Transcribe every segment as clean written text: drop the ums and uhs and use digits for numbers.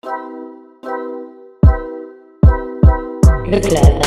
Le club.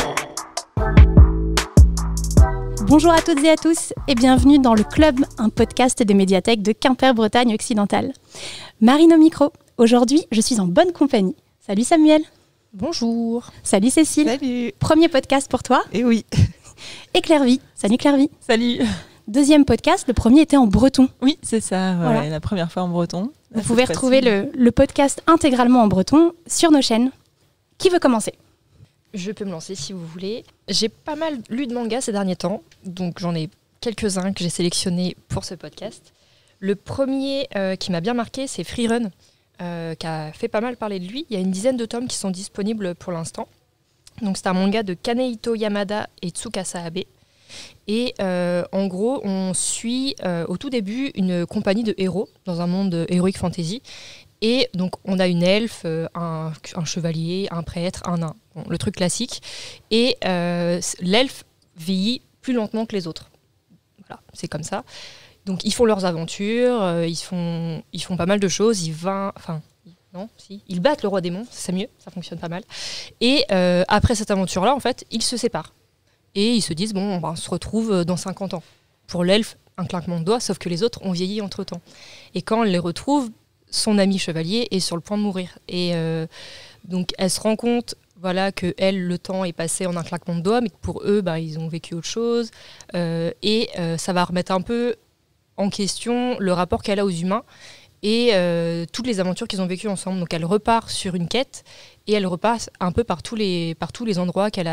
Bonjour à toutes et à tous et bienvenue dans Le Club, un podcast des médiathèques de Quimper-Bretagne occidentale. Marine au micro. Aujourd'hui, je suis en bonne compagnie. Salut Samuel. Bonjour. Salut Cécile. Salut. Premier podcast pour toi. Et oui. Et Clairvy. Salut Clairvy. Salut. Deuxième podcast, le premier était en breton. Oui, c'est ça, Voilà. la première fois en breton. Vous pouvez retrouver le podcast intégralement en breton sur nos chaînes. Qui veut commencer ? Je peux me lancer si vous voulez. J'ai pas mal lu de mangas ces derniers temps, donc j'en ai quelques-uns que j'ai sélectionnés pour ce podcast. Le premier qui m'a bien marqué, c'est Free Run, qui a fait pas mal parler de lui. Il y a une dizaine de tomes qui sont disponibles pour l'instant. Donc c'est un manga de Kanehito Yamada et Tsukasa Abe. Et en gros, on suit au tout début une compagnie de héros dans un monde heroic fantasy. Et donc on a une elfe, un chevalier, un prêtre, un nain. Bon, le truc classique. Et l'elfe vieillit plus lentement que les autres. Voilà, c'est comme ça. Donc ils font leurs aventures, ils font pas mal de choses. Ils battent le roi démon, c'est mieux, ça fonctionne pas mal. Et après cette aventure-là, en fait, ils se séparent. Et ils se disent, bon, on se retrouve dans 50 ans. Pour l'elfe, un claquement de doigts, sauf que les autres ont vieilli entre-temps. Et quand elle les retrouve, son ami chevalier est sur le point de mourir. Et donc elle se rend compte que elle, le temps est passé en un claquement de doigts, mais que pour eux, ils ont vécu autre chose. Et ça va remettre un peu en question le rapport qu'elle a aux humains et toutes les aventures qu'ils ont vécues ensemble. Donc elle repart sur une quête et elle repasse un peu par tous les endroits qu'elle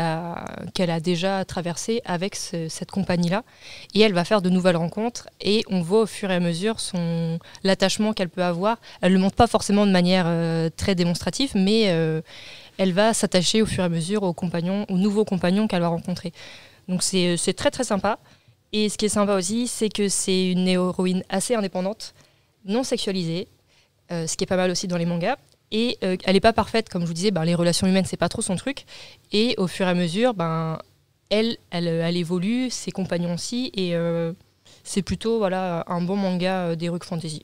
a déjà traversés avec cette compagnie-là. Et elle va faire de nouvelles rencontres et on voit au fur et à mesure l'attachement qu'elle peut avoir. Elle ne le montre pas forcément de manière très démonstrative, mais elle va s'attacher au fur et à mesure aux nouveaux compagnons qu'elle va rencontrer. Donc c'est très très sympa. Et ce qui est sympa aussi, c'est que c'est une héroïne assez indépendante, non sexualisée, ce qui est pas mal aussi dans les mangas. Et elle n'est pas parfaite, comme je vous disais, les relations humaines, c'est pas trop son truc. Et au fur et à mesure, elle évolue, ses compagnons aussi, et c'est plutôt un bon manga d'heroic fantasy.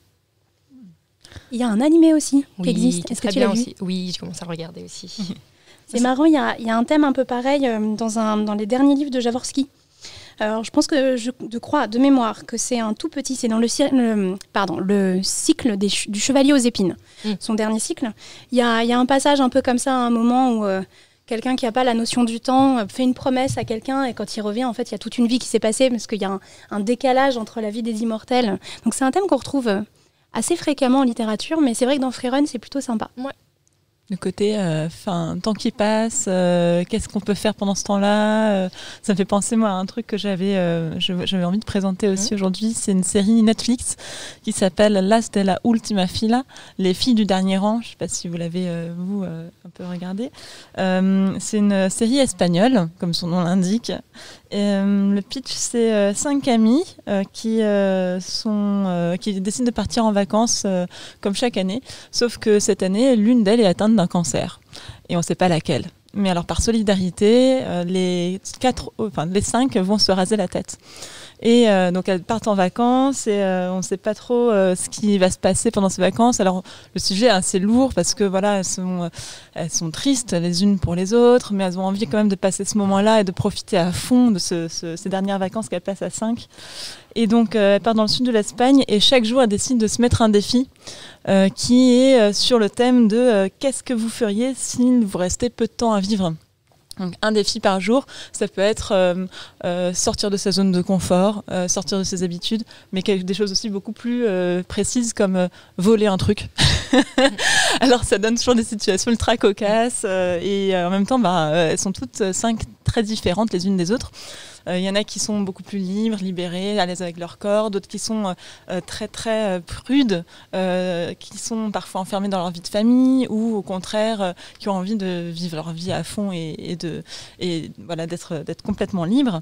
Il y a un animé aussi qui existe. Est-ce que tu l'as vu aussi. Oui, je commence à le regarder aussi. C'est marrant, il y a un thème un peu pareil dans les derniers livres de Jaworski. Alors, je pense que je crois de mémoire que c'est un tout petit, c'est dans le cycle du Chevalier aux épines, son dernier cycle. Il y a un passage un peu comme ça, à un moment où quelqu'un qui n'a pas la notion du temps fait une promesse à quelqu'un et quand il revient, en fait, il y a toute une vie qui s'est passée parce qu'il y a un décalage entre la vie des immortels. Donc c'est un thème qu'on retrouve assez fréquemment en littérature, mais c'est vrai que dans Free Run, c'est plutôt sympa. Ouais. Le côté, temps qui passe, qu'est-ce qu'on peut faire pendant ce temps-là ça me fait penser, moi, à un truc que j'avais envie de présenter aussi aujourd'hui. C'est une série Netflix qui s'appelle Las de la Última Fila, Les filles du dernier rang. Je ne sais pas si vous l'avez, un peu regardé. C'est une série espagnole, comme son nom l'indique. Le pitch, c'est 5 amies qui décident de partir en vacances comme chaque année. Sauf que cette année, l'une d'elles est atteinte d'un cancer. Et on ne sait pas laquelle. Mais alors, par solidarité, les 5 vont se raser la tête. Et donc elles partent en vacances et on ne sait pas trop ce qui va se passer pendant ces vacances. Alors le sujet est assez lourd parce que elles sont tristes les unes pour les autres, mais elles ont envie quand même de passer ce moment-là et de profiter à fond de ces dernières vacances qu'elles passent à 5. Et donc elles partent dans le sud de l'Espagne et chaque jour elles décident de se mettre un défi qui est sur le thème de qu'est-ce que vous feriez s'il vous restait peu de temps à vivre. Donc, un défi par jour, ça peut être sortir de sa zone de confort, sortir de ses habitudes, mais des choses aussi beaucoup plus précises comme voler un truc. Alors ça donne toujours des situations ultra cocasses et en même temps elles sont toutes 5 très différentes les unes des autres. Il y en a qui sont beaucoup plus libres, libérées, à l'aise avec leur corps, d'autres qui sont très très prudes, qui sont parfois enfermées dans leur vie de famille ou au contraire qui ont envie de vivre leur vie à fond et d'être complètement libres.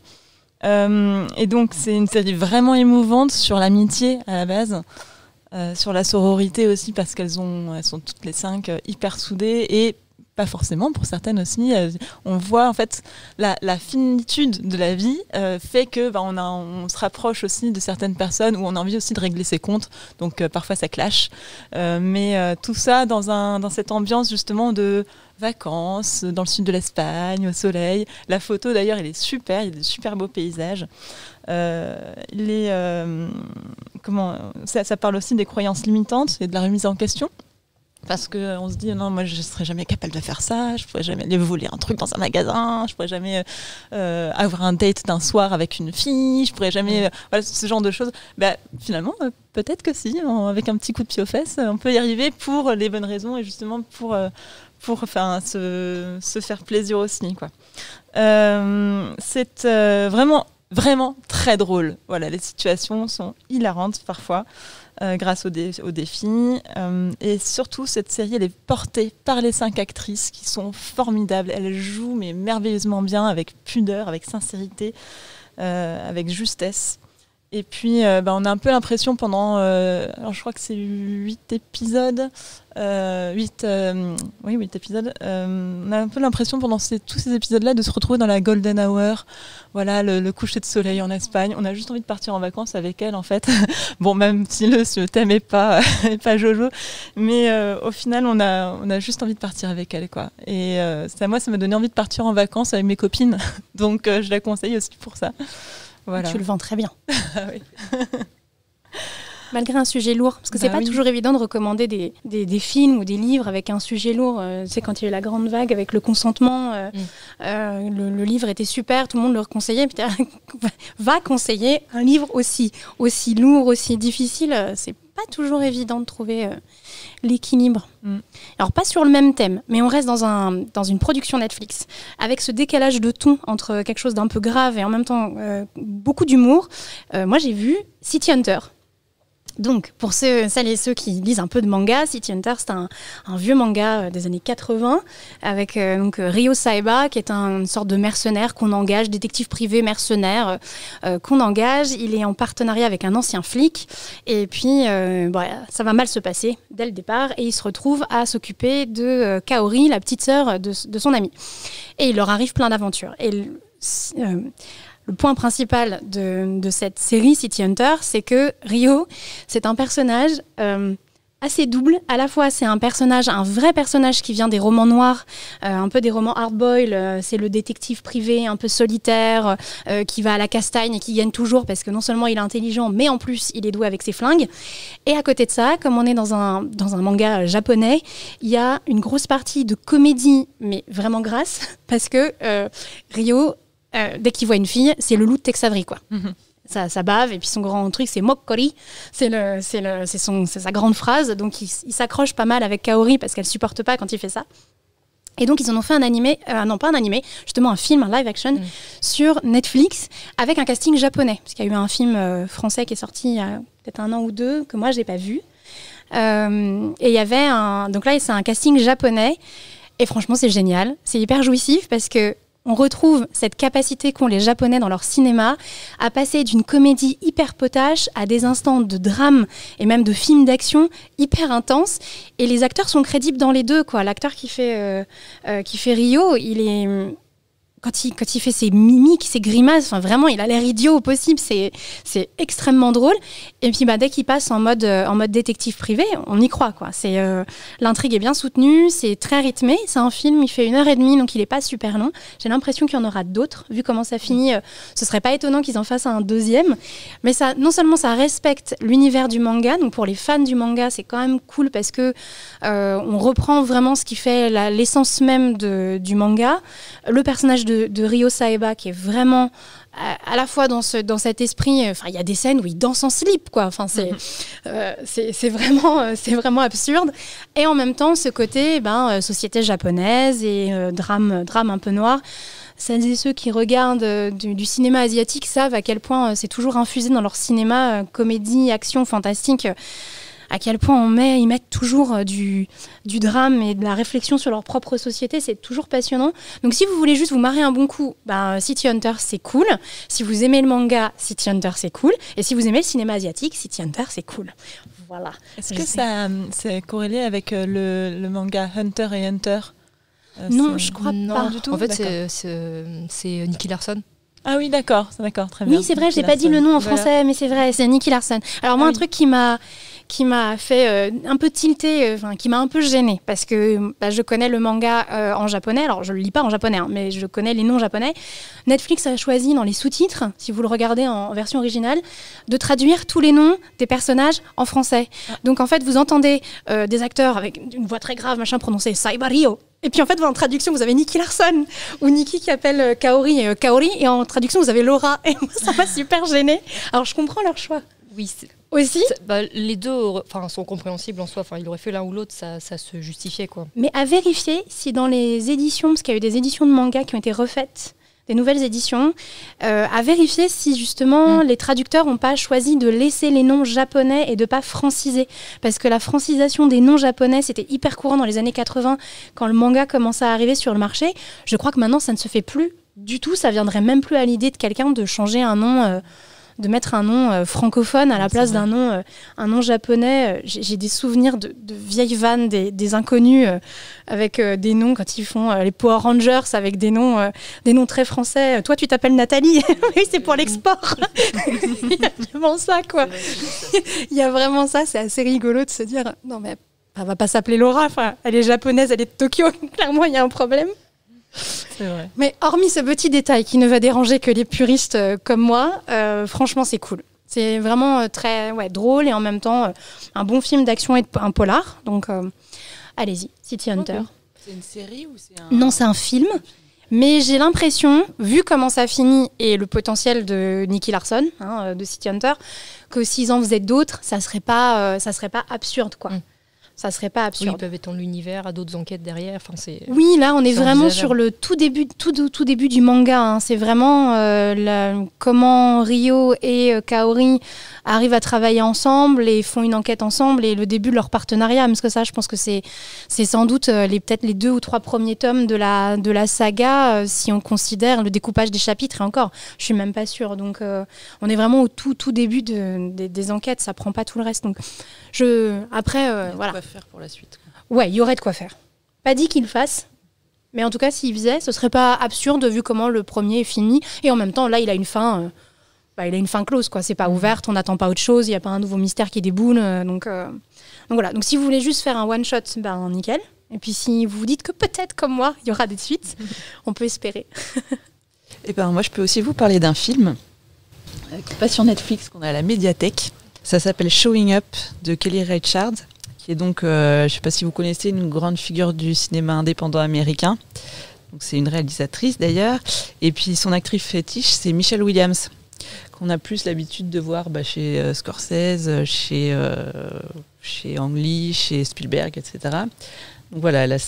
Et donc c'est une série vraiment émouvante sur l'amitié à la base, sur la sororité aussi parce qu'elles sont toutes les 5 hyper soudées et pas forcément, pour certaines aussi. On voit en fait la finitude de la vie fait que on se rapproche aussi de certaines personnes où on a envie aussi de régler ses comptes, donc parfois ça clash. Mais tout ça dans cette ambiance justement de vacances, dans le sud de l'Espagne, au soleil. La photo d'ailleurs, elle est super, il y a des super beaux paysages. Ça parle aussi des croyances limitantes et de la remise en question. Parce qu'on se dit, non, moi je ne serais jamais capable de faire ça, je ne pourrais jamais aller voler un truc dans un magasin, je ne pourrais jamais avoir un date d'un soir avec une fille, je ne pourrais jamais... voilà, ce genre de choses. Finalement, peut-être que si, avec un petit coup de pied aux fesses, on peut y arriver pour les bonnes raisons et justement pour se faire plaisir aussi, quoi. C'est vraiment très drôle. Voilà, les situations sont hilarantes parfois. Grâce aux défis. Et surtout, cette série, elle est portée par les 5 actrices qui sont formidables. Elles jouent mais merveilleusement bien, avec pudeur, avec sincérité, avec justesse. Et puis, on a un peu l'impression pendant, alors je crois que c'est 8 épisodes, 8 épisodes, on a un peu l'impression pendant tous ces épisodes-là de se retrouver dans la golden hour, voilà, le coucher de soleil en Espagne. On a juste envie de partir en vacances avec elle, en fait. Bon, même si le thème n'est pas Jojo, mais au final, on a juste envie de partir avec elle, quoi. Et moi, ça m'a donné envie de partir en vacances avec mes copines, donc je la conseille aussi pour ça. Voilà. Tu le vends très bien. Ah oui. Malgré un sujet lourd, parce que c'est pas toujours évident de recommander des films ou des livres avec un sujet lourd. Tu sais, quand il y a eu la grande vague avec le consentement, le livre était super, tout le monde le conseillait. Puis va conseiller un livre aussi lourd, aussi difficile. C'est pas toujours évident de trouver l'équilibre. Alors pas sur le même thème, mais on reste dans une production Netflix, avec ce décalage de ton entre quelque chose d'un peu grave et en même temps beaucoup d'humour. Moi j'ai vu City Hunter. Donc, pour celles et ceux qui lisent un peu de manga, City Hunter, c'est un vieux manga des années 80 avec Ryo Saeba, qui est une sorte de mercenaire qu'on engage, détective privé mercenaire qu'on engage. Il est en partenariat avec un ancien flic et puis ça va mal se passer dès le départ et il se retrouve à s'occuper de Kaori, la petite sœur de son ami. Et il leur arrive plein d'aventures. Et le point principal de cette série City Hunter, c'est que Ryo, c'est un personnage assez double. À la fois, c'est un vrai personnage qui vient des romans noirs, un peu des romans hard-boiled. C'est le détective privé un peu solitaire qui va à la castagne et qui gagne toujours parce que non seulement il est intelligent, mais en plus, il est doué avec ses flingues. Et à côté de ça, comme on est dans un manga japonais, il y a une grosse partie de comédie, mais vraiment grasse, parce que Ryo... dès qu'il voit une fille, c'est le loup de Tex Avery, quoi. Ça bave, et puis son grand truc, c'est Mokkori. C'est sa grande phrase. Donc, il s'accroche pas mal avec Kaori parce qu'elle supporte pas quand il fait ça. Et donc, ils en ont fait justement un film, un live action sur Netflix avec un casting japonais. Parce qu'il y a eu un film français qui est sorti il y a peut-être 1 an ou 2, que moi, je n'ai pas vu. Et il y avait donc là, c'est un casting japonais. Et franchement, c'est génial. C'est hyper jouissif parce que on retrouve cette capacité qu'ont les Japonais dans leur cinéma à passer d'une comédie hyper potache à des instants de drame et même de films d'action hyper intenses. Et les acteurs sont crédibles dans les deux, quoi. L'acteur qui fait Ryo, il est... Quand il fait ses mimiques, ses grimaces, enfin vraiment, il a l'air idiot au possible. C'est extrêmement drôle. Et puis, dès qu'il passe en mode détective privé, on y croit, quoi. L'intrigue est bien soutenue, c'est très rythmé. C'est un film, il fait 1h30, donc il n'est pas super long. J'ai l'impression qu'il y en aura d'autres. Vu comment ça finit, ce serait pas étonnant qu'ils en fassent un deuxième. Mais ça, non seulement ça respecte l'univers du manga, donc pour les fans du manga, c'est quand même cool parce que on reprend vraiment ce qui fait l'essence même du manga. Le personnage de Ryo Saeba qui est vraiment à la fois dans cet esprit, il y a des scènes où il danse en slip, quoi. Enfin, c'est vraiment absurde. Et en même temps, ce côté société japonaise et drame un peu noir. Celles et ceux qui regardent du cinéma asiatique savent à quel point c'est toujours infusé dans leur cinéma, comédie, action, fantastique. À quel point ils mettent toujours du drame et de la réflexion sur leur propre société, c'est toujours passionnant. Donc si vous voulez juste vous marrer un bon coup, City Hunter c'est cool. Si vous aimez le manga, City Hunter c'est cool. Et si vous aimez le cinéma asiatique, City Hunter c'est cool. Voilà. Est-ce que ça c'est corrélé avec le manga Hunter et Hunter ? Non, je crois Non, pas. du tout. En fait, c'est Nicky Larson. Ah oui, d'accord, très bien. Oui, c'est vrai, j'ai pas dit le nom en français, mais c'est vrai, c'est Nicky Larson. Alors moi, un truc qui m'a fait un peu tilter, qui m'a un peu gênée, parce que je connais le manga en japonais, alors je le lis pas en japonais, mais je connais les noms japonais. Netflix a choisi dans les sous-titres, si vous le regardez en version originale, de traduire tous les noms des personnages en français. Donc en fait, vous entendez des acteurs avec une voix très grave, prononcer Saibario. Et puis en fait, en traduction, vous avez Nicky Larson ou Nicky qui appelle Kaori Kaori, et en traduction, vous avez Laura. Et moi, ça m'a super gênée. Alors je comprends leur choix. Oui, aussi. Les deux sont compréhensibles en soi. Il aurait fait l'un ou l'autre, ça se justifiait, quoi. Mais à vérifier si dans les éditions, parce qu'il y a eu des éditions de manga qui ont été refaites, des nouvelles éditions, à vérifier si justement les traducteurs n'ont pas choisi de laisser les noms japonais et de pas franciser. Parce que la francisation des noms japonais, c'était hyper courant dans les années 80, quand le manga commençait à arriver sur le marché. Je crois que maintenant, ça ne se fait plus du tout. Ça viendrait même plus à l'idée de quelqu'un de changer un nom... de mettre un nom francophone à la place d'un nom, un nom japonais. J'ai des souvenirs de vieilles vannes des inconnus avec des noms quand ils font les Power Rangers avec des noms très français. Toi, tu t'appelles Nathalie. Oui, c'est pour l'export. Il y a vraiment ça, quoi. Il y a vraiment ça. C'est assez rigolo de se dire non, mais elle va pas s'appeler Laura. Enfin, elle est japonaise, elle est de Tokyo. Clairement, il y a un problème. C'est vrai. Mais hormis ce petit détail qui ne va déranger que les puristes comme moi, franchement c'est cool. C'est vraiment très drôle et en même temps un bon film d'action et un polar. Donc allez-y, City Hunter. Okay. C'est une série ou c'est un... Non, c'est un film. Mais j'ai l'impression, vu comment ça finit et le potentiel de Nicky Larson, de City Hunter, que s'ils en faisaient d'autres, ça serait pas absurde, quoi. Ça serait pas absurde. Oui, ils peuvent étendre l'univers à d'autres enquêtes derrière. Enfin, oui, là, on est vraiment sur le tout début du manga. C'est vraiment comment Ryo et Kaori arrivent à travailler ensemble et font une enquête ensemble et le début de leur partenariat. Parce que ça, je pense que c'est sans doute peut-être les 2 ou 3 premiers tomes de la saga, si on considère le découpage des chapitres. Et encore, je suis même pas sûre. Donc, on est vraiment au tout début des enquêtes. Ça prend pas tout le reste. Donc, voilà. Faire pour la suite. Ouais, il y aurait de quoi faire. Pas dit qu'il le fasse, mais en tout cas, s'il faisait, ce serait pas absurde vu comment le premier est fini. Et en même temps, là, il a une fin, close, quoi. C'est pas ouverte, on n'attend pas autre chose, il n'y a pas un nouveau mystère qui déboule. Donc voilà. Donc si vous voulez juste faire un one shot, nickel. Et puis si vous vous dites que peut-être comme moi, il y aura des suites, on peut espérer. Et moi, je peux aussi vous parler d'un film qui est pas sur Netflix, qu'on a à la médiathèque. Ça s'appelle Showing Up de Kelly Reichardt, qui est donc, je ne sais pas si vous connaissez, une grande figure du cinéma indépendant américain. Donc, c'est une réalisatrice d'ailleurs. Et puis son actrice fétiche, c'est Michelle Williams, qu'on a plus l'habitude de voir chez Scorsese, chez Ang Lee, chez Spielberg, etc. Donc voilà, elle a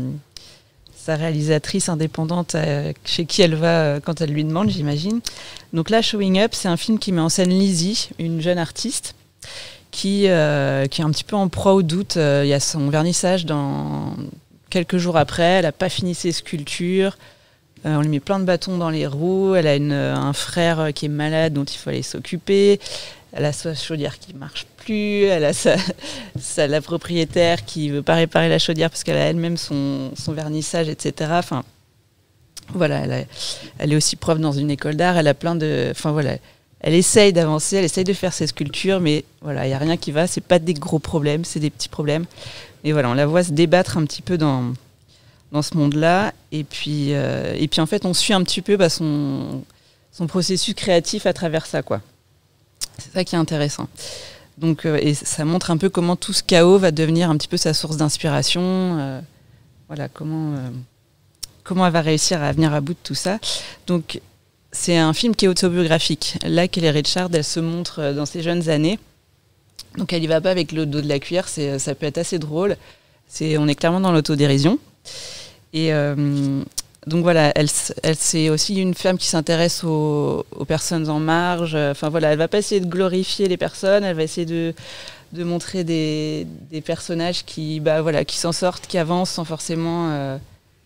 sa réalisatrice indépendante chez qui elle va quand elle lui demande, j'imagine. Donc là, Showing Up, c'est un film qui met en scène Lizzie, une jeune artiste, qui est un petit peu en proie au doute. Il y a son vernissage dans quelques jours après, elle n'a pas fini ses sculptures, on lui met plein de bâtons dans les roues, elle a un frère qui est malade dont il faut aller s'occuper, elle a sa chaudière qui ne marche plus, elle a la propriétaire qui ne veut pas réparer la chaudière parce qu'elle a elle-même son vernissage, etc. Enfin, voilà, elle est aussi prof dans une école d'art, elle a plein de... Enfin voilà, elle essaye d'avancer, elle essaye de faire ses sculptures, mais voilà, il n'y a rien qui va, c'est pas des gros problèmes, c'est des petits problèmes. Et voilà, on la voit se débattre un petit peu dans ce monde-là, et puis en fait, on suit un petit peu son processus créatif à travers ça, quoi. C'est ça qui est intéressant. Donc, et ça montre un peu comment tout ce chaos va devenir un petit peu sa source d'inspiration. Voilà, comment elle va réussir à venir à bout de tout ça. Donc, c'est un film qui est autobiographique. Là, Kelly Reichardt, elle se montre dans ses jeunes années. Donc, elle y va pas avec le dos de la cuillère. Ça peut être assez drôle. On est clairement dans l'autodérision. Et donc voilà, elle c'est aussi une femme qui s'intéresse aux personnes en marge. Enfin voilà, elle va pas essayer de glorifier les personnes. Elle va essayer de montrer des personnages qui s'en sortent, qui avancent sans forcément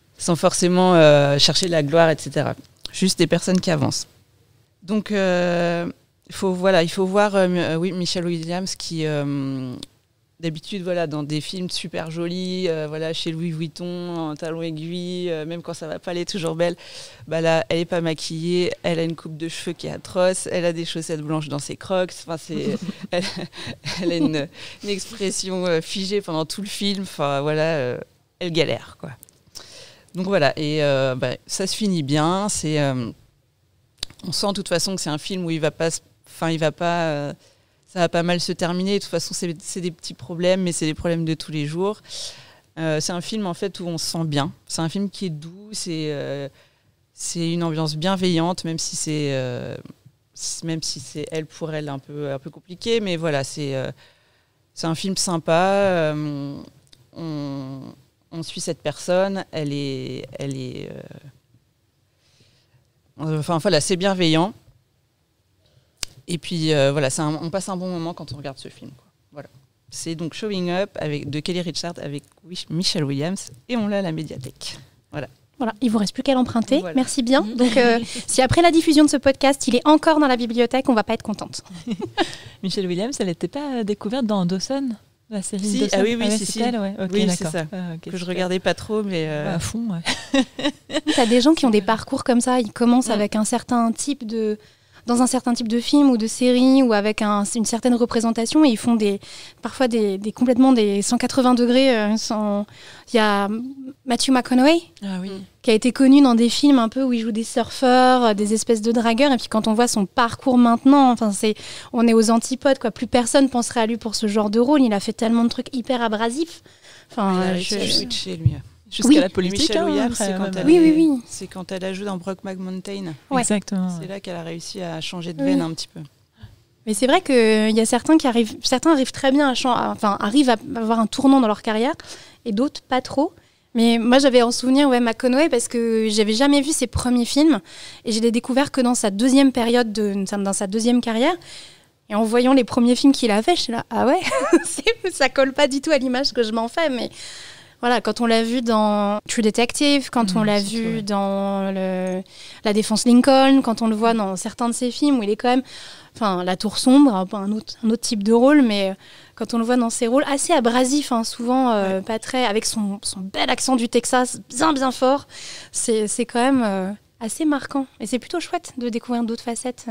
chercher la gloire, etc. Juste des personnes qui avancent. Donc, il faut voir Michelle Williams qui d'habitude, voilà, dans des films super jolis, voilà, chez Louis Vuitton, en talons aiguilles, même quand ça va pas, elle est toujours belle. Bah là, elle est pas maquillée, elle a une coupe de cheveux qui est atroce, elle a des chaussettes blanches dans ses Crocs. Enfin, elle a une expression figée pendant tout le film. Enfin, voilà, elle galère, quoi. Donc voilà, et ça se finit bien. On sent de toute façon que c'est un film où ça va pas mal se terminer. De toute façon, c'est des petits problèmes, mais c'est des problèmes de tous les jours. C'est un film en fait où on se sent bien. C'est un film qui est doux, c'est une ambiance bienveillante, même si c'est elle pour elle un peu compliqué. Mais voilà, c'est un film sympa. On suit cette personne. Enfin voilà, c'est bienveillant. Et puis voilà, on passe un bon moment quand on regarde ce film, quoi. Voilà. C'est donc Showing Up de Kelly Reichardt avec Michelle Williams et on l'a à la médiathèque. Voilà. Voilà, il vous reste plus qu'à l'emprunter. Voilà. Merci bien. Donc, si après la diffusion de ce podcast, il est encore dans la bibliothèque, on va pas être contente. Michelle Williams, elle n'était pas découverte dans Dawson, la série Si, Dawson. oui, si. Elle, ouais. Okay, oui, d'accord. c'est ça. Okay, que je regardais pas trop, mais à fond, ouais. T'as des gens qui ont des parcours comme ça. Ils commencent avec dans un certain type de film ou de série ou avec une certaine représentation et ils font parfois complètement des 180 degrés. Il y a Matthew McConaughey qui a été connu dans des films un peu où il joue des surfeurs, des espèces de dragueurs et puis quand on voit son parcours maintenant, on est aux antipodes, quoi. Plus personne penserait à lui pour ce genre de rôle. Il a fait tellement de trucs hyper abrasifs. Switché, lui. Jusqu'à la politique. Michelle Williams, c'est quand elle a joué dans Brokeback Mountain. Ouais. Exactement. C'est là qu'elle a réussi à changer de veine un petit peu. Mais c'est vrai qu'il y a certains arrivent très bien arrivent à avoir un tournant dans leur carrière et d'autres pas trop. Mais moi j'avais en souvenir McConaughey parce que j'avais jamais vu ses premiers films et je l'ai découvert que dans sa deuxième période, dans sa deuxième carrière. Et en voyant les premiers films qu'il a fait, je suis là, ah ouais, ça colle pas du tout à l'image que je m'en fais, mais... Voilà, quand on l'a vu dans True Detective, quand on l'a vu dans La Défense Lincoln, quand on le voit dans certains de ses films où il est quand même, La Tour Sombre, un autre type de rôle, mais quand on le voit dans ses rôles assez abrasifs, souvent pas très, avec son bel accent du Texas, bien fort, c'est quand même assez marquant. Et c'est plutôt chouette de découvrir d'autres facettes.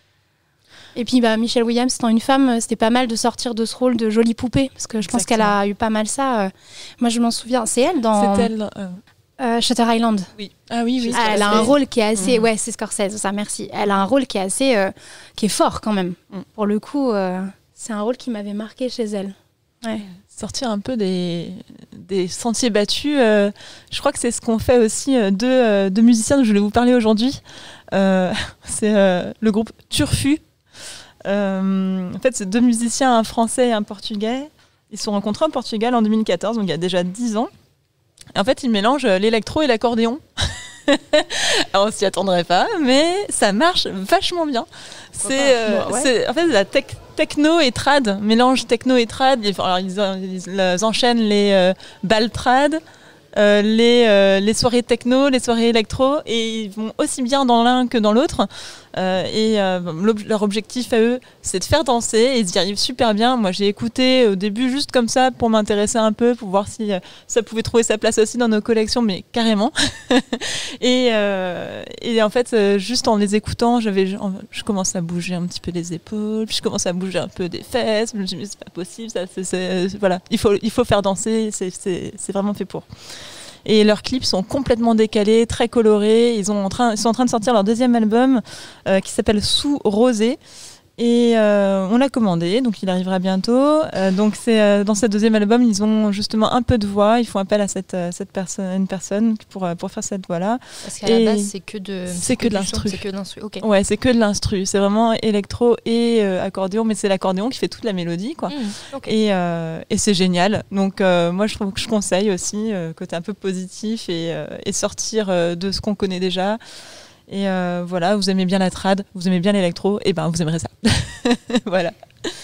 Et puis Michelle Williams, étant une femme, c'était pas mal de sortir de ce rôle de jolie poupée, parce que je pense qu'elle a eu pas mal ça. Moi, je m'en souviens. C'est elle dans Shutter Island. Oui. Ah oui. Elle a un rôle qui est assez... Ouais, c'est Scorsese, ça, merci. Elle a un rôle qui est assez... qui est fort, quand même. Pour le coup, c'est un rôle qui m'avait marqué chez elle. Ouais. Sortir un peu des sentiers battus. Je crois que c'est ce qu'ont fait aussi deux musiciens dont je voulais vous parler aujourd'hui. C'est le groupe Turfu. En fait, c'est deux musiciens, un français et un portugais. Ils se sont rencontrés au Portugal en 2014, donc il y a déjà 10 ans. Et en fait, ils mélangent l'électro et l'accordéon. Alors, on s'y attendrait pas, mais ça marche vachement bien. C'est en fait la techno et trad, mélange techno et trad. Alors, ils enchaînent les balles trad, les soirées techno, les soirées électro, et ils vont aussi bien dans l'un que dans l'autre. Leur objectif à eux, c'est de faire danser, et ils y arrivent super bien. Moi, j'ai écouté au début juste comme ça pour m'intéresser un peu, pour voir si ça pouvait trouver sa place aussi dans nos collections, mais carrément. et en fait, juste en les écoutant, je commence à bouger un petit peu les épaules, puis je commence à bouger un peu des fesses. Je me suis dit, mais c'est pas possible, ça, voilà, il faut faire danser, c'est vraiment fait pour. Et leurs clips sont complètement décalés, très colorés. Ils sont en train de sortir leur deuxième album qui s'appelle Sous Rosé. Et on l'a commandé, donc il arrivera bientôt. Donc dans ce deuxième album, ils ont justement un peu de voix. Ils font appel à une personne pour faire cette voix-là. Parce qu'à la base, c'est que de l'instru. C'est que de l'instru. Okay. Ouais, c'est que de l'instru. C'est vraiment électro et accordéon, mais c'est l'accordéon qui fait toute la mélodie, quoi. Okay. Et c'est génial. Donc moi, je trouve que je conseille aussi côté un peu positif et sortir de ce qu'on connaît déjà. Et voilà, vous aimez bien la trad, vous aimez bien l'électro, et ben vous aimerez ça. Voilà.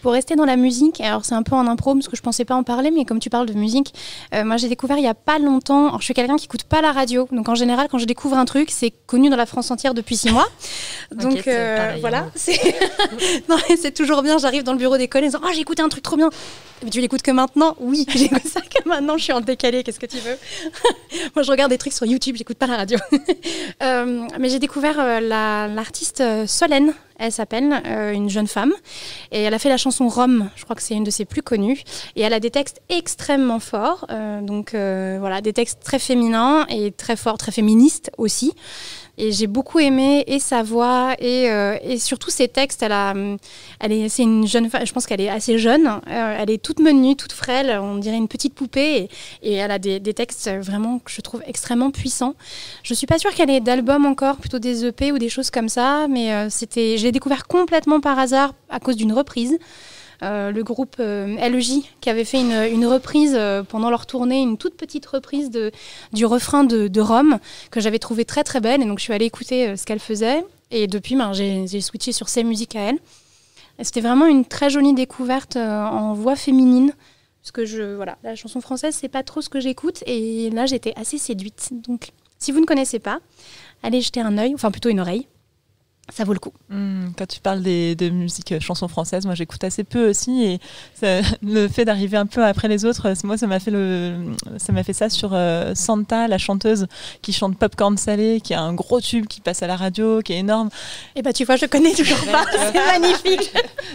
pour rester dans la musique, alors c'est un peu en impro parce que je pensais pas en parler, mais comme tu parles de musique, moi j'ai découvert il y a pas longtemps, alors je suis quelqu'un qui écoute pas la radio, donc en général quand je découvre un truc, c'est connu dans la France entière depuis 6 mois. Donc pareil, voilà, hein. Non, c'est toujours bien, j'arrive dans le bureau d'école et disant j'ai écouté un truc trop bien. Mais tu l'écoutes que maintenant? Oui, j'écoute ça que maintenant, je suis en décalé, qu'est-ce que tu veux? Moi je regarde des trucs sur YouTube, j'écoute pas la radio. Mais j'ai découvert l'artiste Solène. Elle s'appelle, une jeune femme, et elle a fait la chanson Rome, je crois que c'est une de ses plus connues, et elle a des textes extrêmement forts, voilà, des textes très féminins et très forts, très féministes aussi. Et j'ai beaucoup aimé et sa voix et surtout ses textes. C'est une jeune femme, je pense qu'elle est assez jeune. Elle est toute menue, toute frêle, on dirait une petite poupée. Et elle a des textes vraiment que je trouve extrêmement puissants. Je suis pas sûre qu'elle ait d'albums encore, plutôt des EP ou des choses comme ça. Mais je l'ai découvert complètement par hasard à cause d'une reprise. Le groupe LEJ qui avait fait une reprise pendant leur tournée, une toute petite reprise du refrain de Rome que j'avais trouvé très très belle, et donc je suis allée écouter ce qu'elle faisait, et depuis j'ai switché sur ses musiques à elle. Et c'était vraiment une très jolie découverte en voix féminine, parce que voilà, la chanson française c'est pas trop ce que j'écoute, et là j'étais assez séduite. Donc si vous ne connaissez pas, allez jeter un œil, enfin plutôt une oreille. Ça vaut le coup. Quand tu parles de musique chansons françaises, moi j'écoute assez peu aussi, et le fait d'arriver un peu après les autres, moi ça m'a fait ça sur Santa, la chanteuse qui chante Popcorn Salé, qui a un gros tube qui passe à la radio, qui est énorme. Et tu vois, je connais toujours pas. C'est magnifique.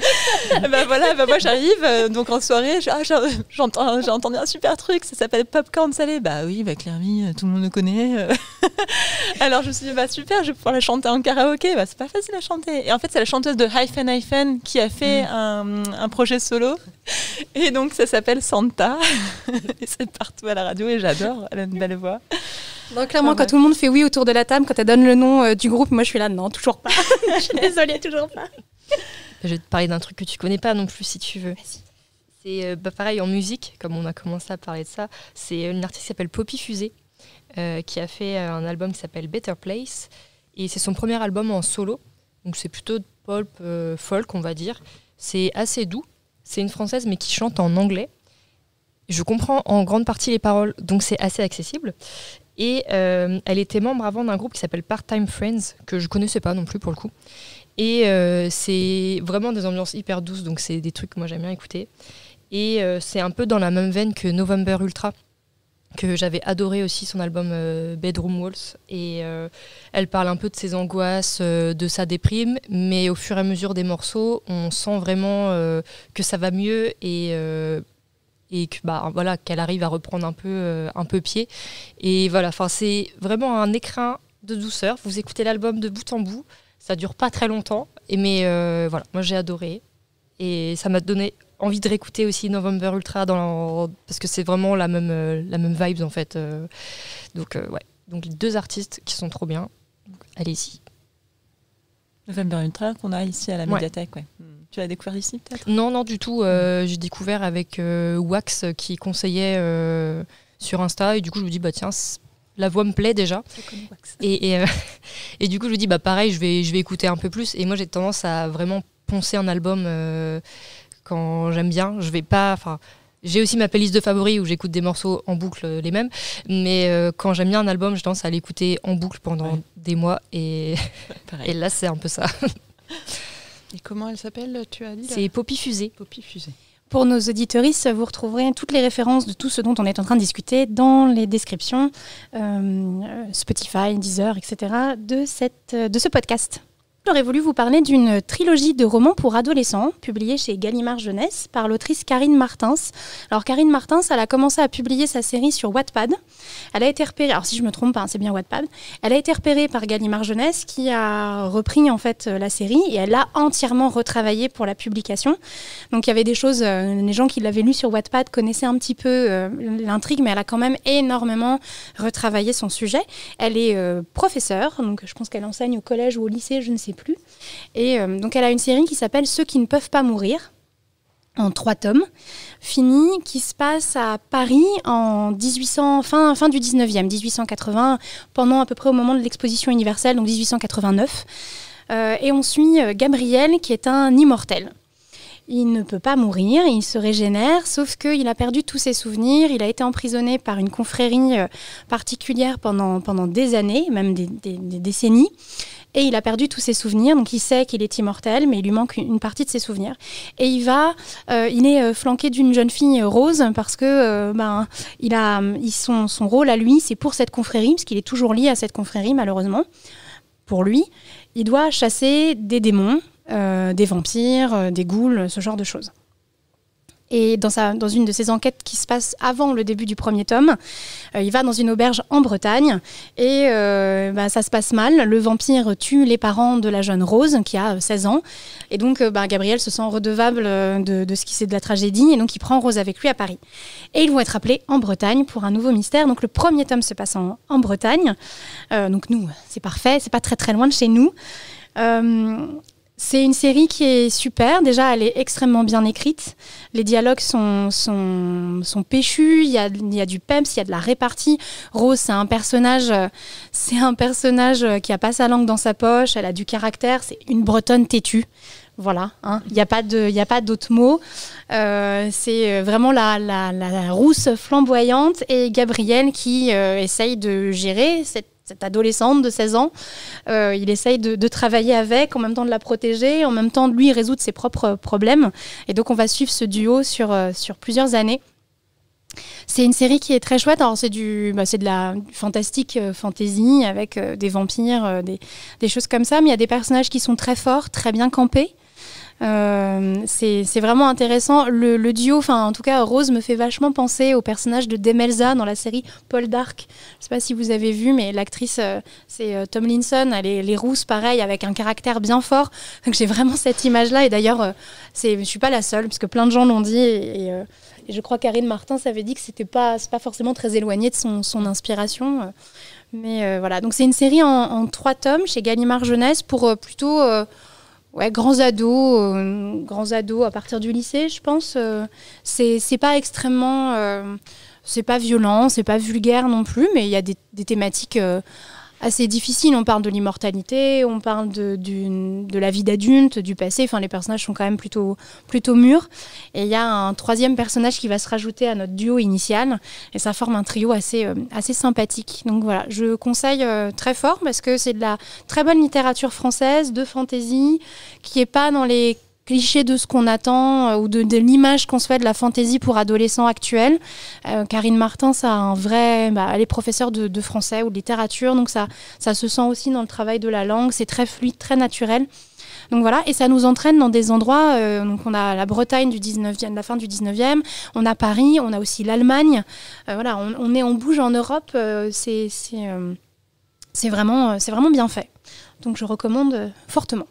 Moi j'arrive donc en soirée, j'ai entendu un super truc, ça s'appelle Popcorn Salé. Bah oui, clairement tout le monde le connaît. Alors je me suis dit super, je vais pouvoir la chanter en karaoké. C'est pas facile à chanter. Et en fait, c'est la chanteuse de Hyphen qui a fait un projet solo. Et donc, ça s'appelle Santa. Et c'est partout à la radio et j'adore. Elle a une belle voix. Donc, clairement, quand tout le monde fait oui autour de la table, quand elle donne le nom du groupe, moi je suis là, non, toujours pas. Je suis désolée, toujours pas. Je vais te parler d'un truc que tu connais pas non plus, si tu veux. Vas-y. C'est pareil en musique, comme on a commencé à parler de ça. C'est une artiste qui s'appelle Poppy Fusée, qui a fait un album qui s'appelle Better Place. Et c'est son premier album en solo, donc c'est plutôt pop, folk on va dire. C'est assez doux, c'est une française mais qui chante en anglais. Je comprends en grande partie les paroles, donc c'est assez accessible. Et elle était membre avant d'un groupe qui s'appelle Part-Time Friends, que je connaissais pas non plus pour le coup. Et c'est vraiment des ambiances hyper douces, donc c'est des trucs que moi j'aime bien écouter. Et c'est un peu dans la même veine que November Ultra, que j'avais adoré aussi, son album Bedroom Walls, et elle parle un peu de ses angoisses, de sa déprime, mais au fur et à mesure des morceaux, on sent vraiment que ça va mieux, et que voilà, qu'elle arrive à reprendre un peu pied, et voilà, c'est vraiment un écrin de douceur. Vous écoutez l'album de bout en bout, ça dure pas très longtemps, mais voilà, moi j'ai adoré, et ça m'a donné envie de réécouter aussi November Ultra parce que c'est vraiment la même vibes en fait. Donc les deux artistes qui sont trop bien. Donc, allez-y. November Ultra qu'on a ici à la médiathèque. Ouais. Tu l'as découvert ici peut-être? Non, du tout. J'ai découvert avec Wax qui conseillait sur Insta, et du coup je me dis tiens, la voix me plaît déjà. Et du coup je me dis pareil, je vais écouter un peu plus. Et moi j'ai tendance à vraiment poncer un album quand j'aime bien. Je vais pas, j'ai aussi ma playlist de favoris où j'écoute des morceaux en boucle, les mêmes, mais quand j'aime bien un album, j'ai tendance à l'écouter en boucle pendant des mois, et là c'est un peu ça. Et comment elle s'appelle, tu as dit là? C'est Poppy Fusée. Poppy Fusée. Pour nos auditeuristes, vous retrouverez toutes les références de tout ce dont on est en train de discuter dans les descriptions Spotify, Deezer, etc. de ce podcast. J'aurais voulu vous parler d'une trilogie de romans pour adolescents publiée chez Gallimard Jeunesse par l'autrice Karine Martins. Alors Karine Martins, elle a commencé à publier sa série sur Wattpad. Elle a été repérée, alors si je me trompe pas, c'est bien Wattpad. Elle a été repérée par Gallimard Jeunesse qui a repris en fait la série, et elle l'a entièrement retravaillée pour la publication. Donc il y avait des choses, les gens qui l'avaient lu sur Wattpad connaissaient un petit peu l'intrigue, mais elle a quand même énormément retravaillé son sujet. Elle est professeure, donc je pense qu'elle enseigne au collège ou au lycée, je ne sais plus. Et donc elle a une série qui s'appelle Ceux qui ne peuvent pas mourir, en 3 tomes, finie, qui se passe à Paris en fin du 19e, 1880, pendant à peu près au moment de l'exposition universelle, donc 1889. Et on suit Gabriel, qui est un immortel. il ne peut pas mourir, il se régénère, sauf qu'il a perdu tous ses souvenirs. Il a été emprisonné par une confrérie particulière pendant des années, même des décennies. Et il a perdu tous ses souvenirs, donc il sait qu'il est immortel, mais il lui manque une partie de ses souvenirs. Et il est flanqué d'une jeune fille Rose, parce que son rôle à lui, c'est pour cette confrérie, parce qu'il est toujours lié à cette confrérie, malheureusement. Pour lui, il doit chasser des démons, des vampires, des ghouls, ce genre de choses. Et dans une de ses enquêtes qui se passe avant le début du premier tome, il va dans une auberge en Bretagne et ça se passe mal. Le vampire tue les parents de la jeune Rose qui a 16 ans. Et donc Gabriel se sent redevable de ce qui c'est de la tragédie et donc il prend Rose avec lui à Paris. Et ils vont être appelés en Bretagne pour un nouveau mystère. Donc le premier tome se passe en Bretagne. Donc nous, c'est parfait, c'est pas très très loin de chez nous. C'est une série qui est super. Déjà, elle est extrêmement bien écrite. Les dialogues sont péchus. Il y a du peps, il y a de la répartie. Rose, c'est un personnage qui a pas sa langue dans sa poche. Elle a du caractère. C'est une Bretonne têtue. Voilà. Il n'y a pas d'autres mots. C'est vraiment la rousse flamboyante et Gabriel qui essaye de gérer cette adolescente de 16 ans, il essaye de travailler avec, en même temps de la protéger, en même temps de lui résoudre ses propres problèmes. Et donc on va suivre ce duo sur plusieurs années. C'est une série qui est très chouette. Alors c'est de la fantastique fantasy avec des vampires, des choses comme ça, mais il y a des personnages qui sont très forts, très bien campés. C'est vraiment intéressant. Le duo, en tout cas Rose me fait vachement penser au personnage de Demelza dans la série Paul Dark. Je sais pas si vous avez vu, mais l'actrice c'est Tomlinson, elle est rousse pareil avec un caractère bien fort. Donc j'ai vraiment cette image là et d'ailleurs je suis pas la seule parce que plein de gens l'ont dit et je crois Karine Martin s'avait dit que c'est pas forcément très éloigné de son inspiration. Mais voilà, donc c'est une série en 3 tomes chez Gallimard Jeunesse pour plutôt grands ados à partir du lycée, je pense. C'est pas extrêmement... c'est pas violent, c'est pas vulgaire non plus, mais il y a des thématiques assez difficiles. On parle de l'immortalité, on parle de la vie d'adulte, du passé. Enfin, les personnages sont quand même plutôt mûrs. Et il y a un 3e personnage qui va se rajouter à notre duo initial. Et ça forme un trio assez sympathique. Donc voilà, je conseille très fort parce que c'est de la très bonne littérature française, de fantasy, qui n'est pas dans les clichés de ce qu'on attend ou de l'image qu'on se fait de la fantaisie pour adolescents actuels. Karine Martin, elle est professeure de français ou de littérature, donc ça se sent aussi dans le travail de la langue, c'est très fluide, très naturel. Donc voilà, et ça nous entraîne dans des endroits, donc on a la Bretagne de la fin du 19e, on a Paris, on a aussi l'Allemagne, on bouge en Europe, c'est vraiment bien fait. Donc je recommande fortement.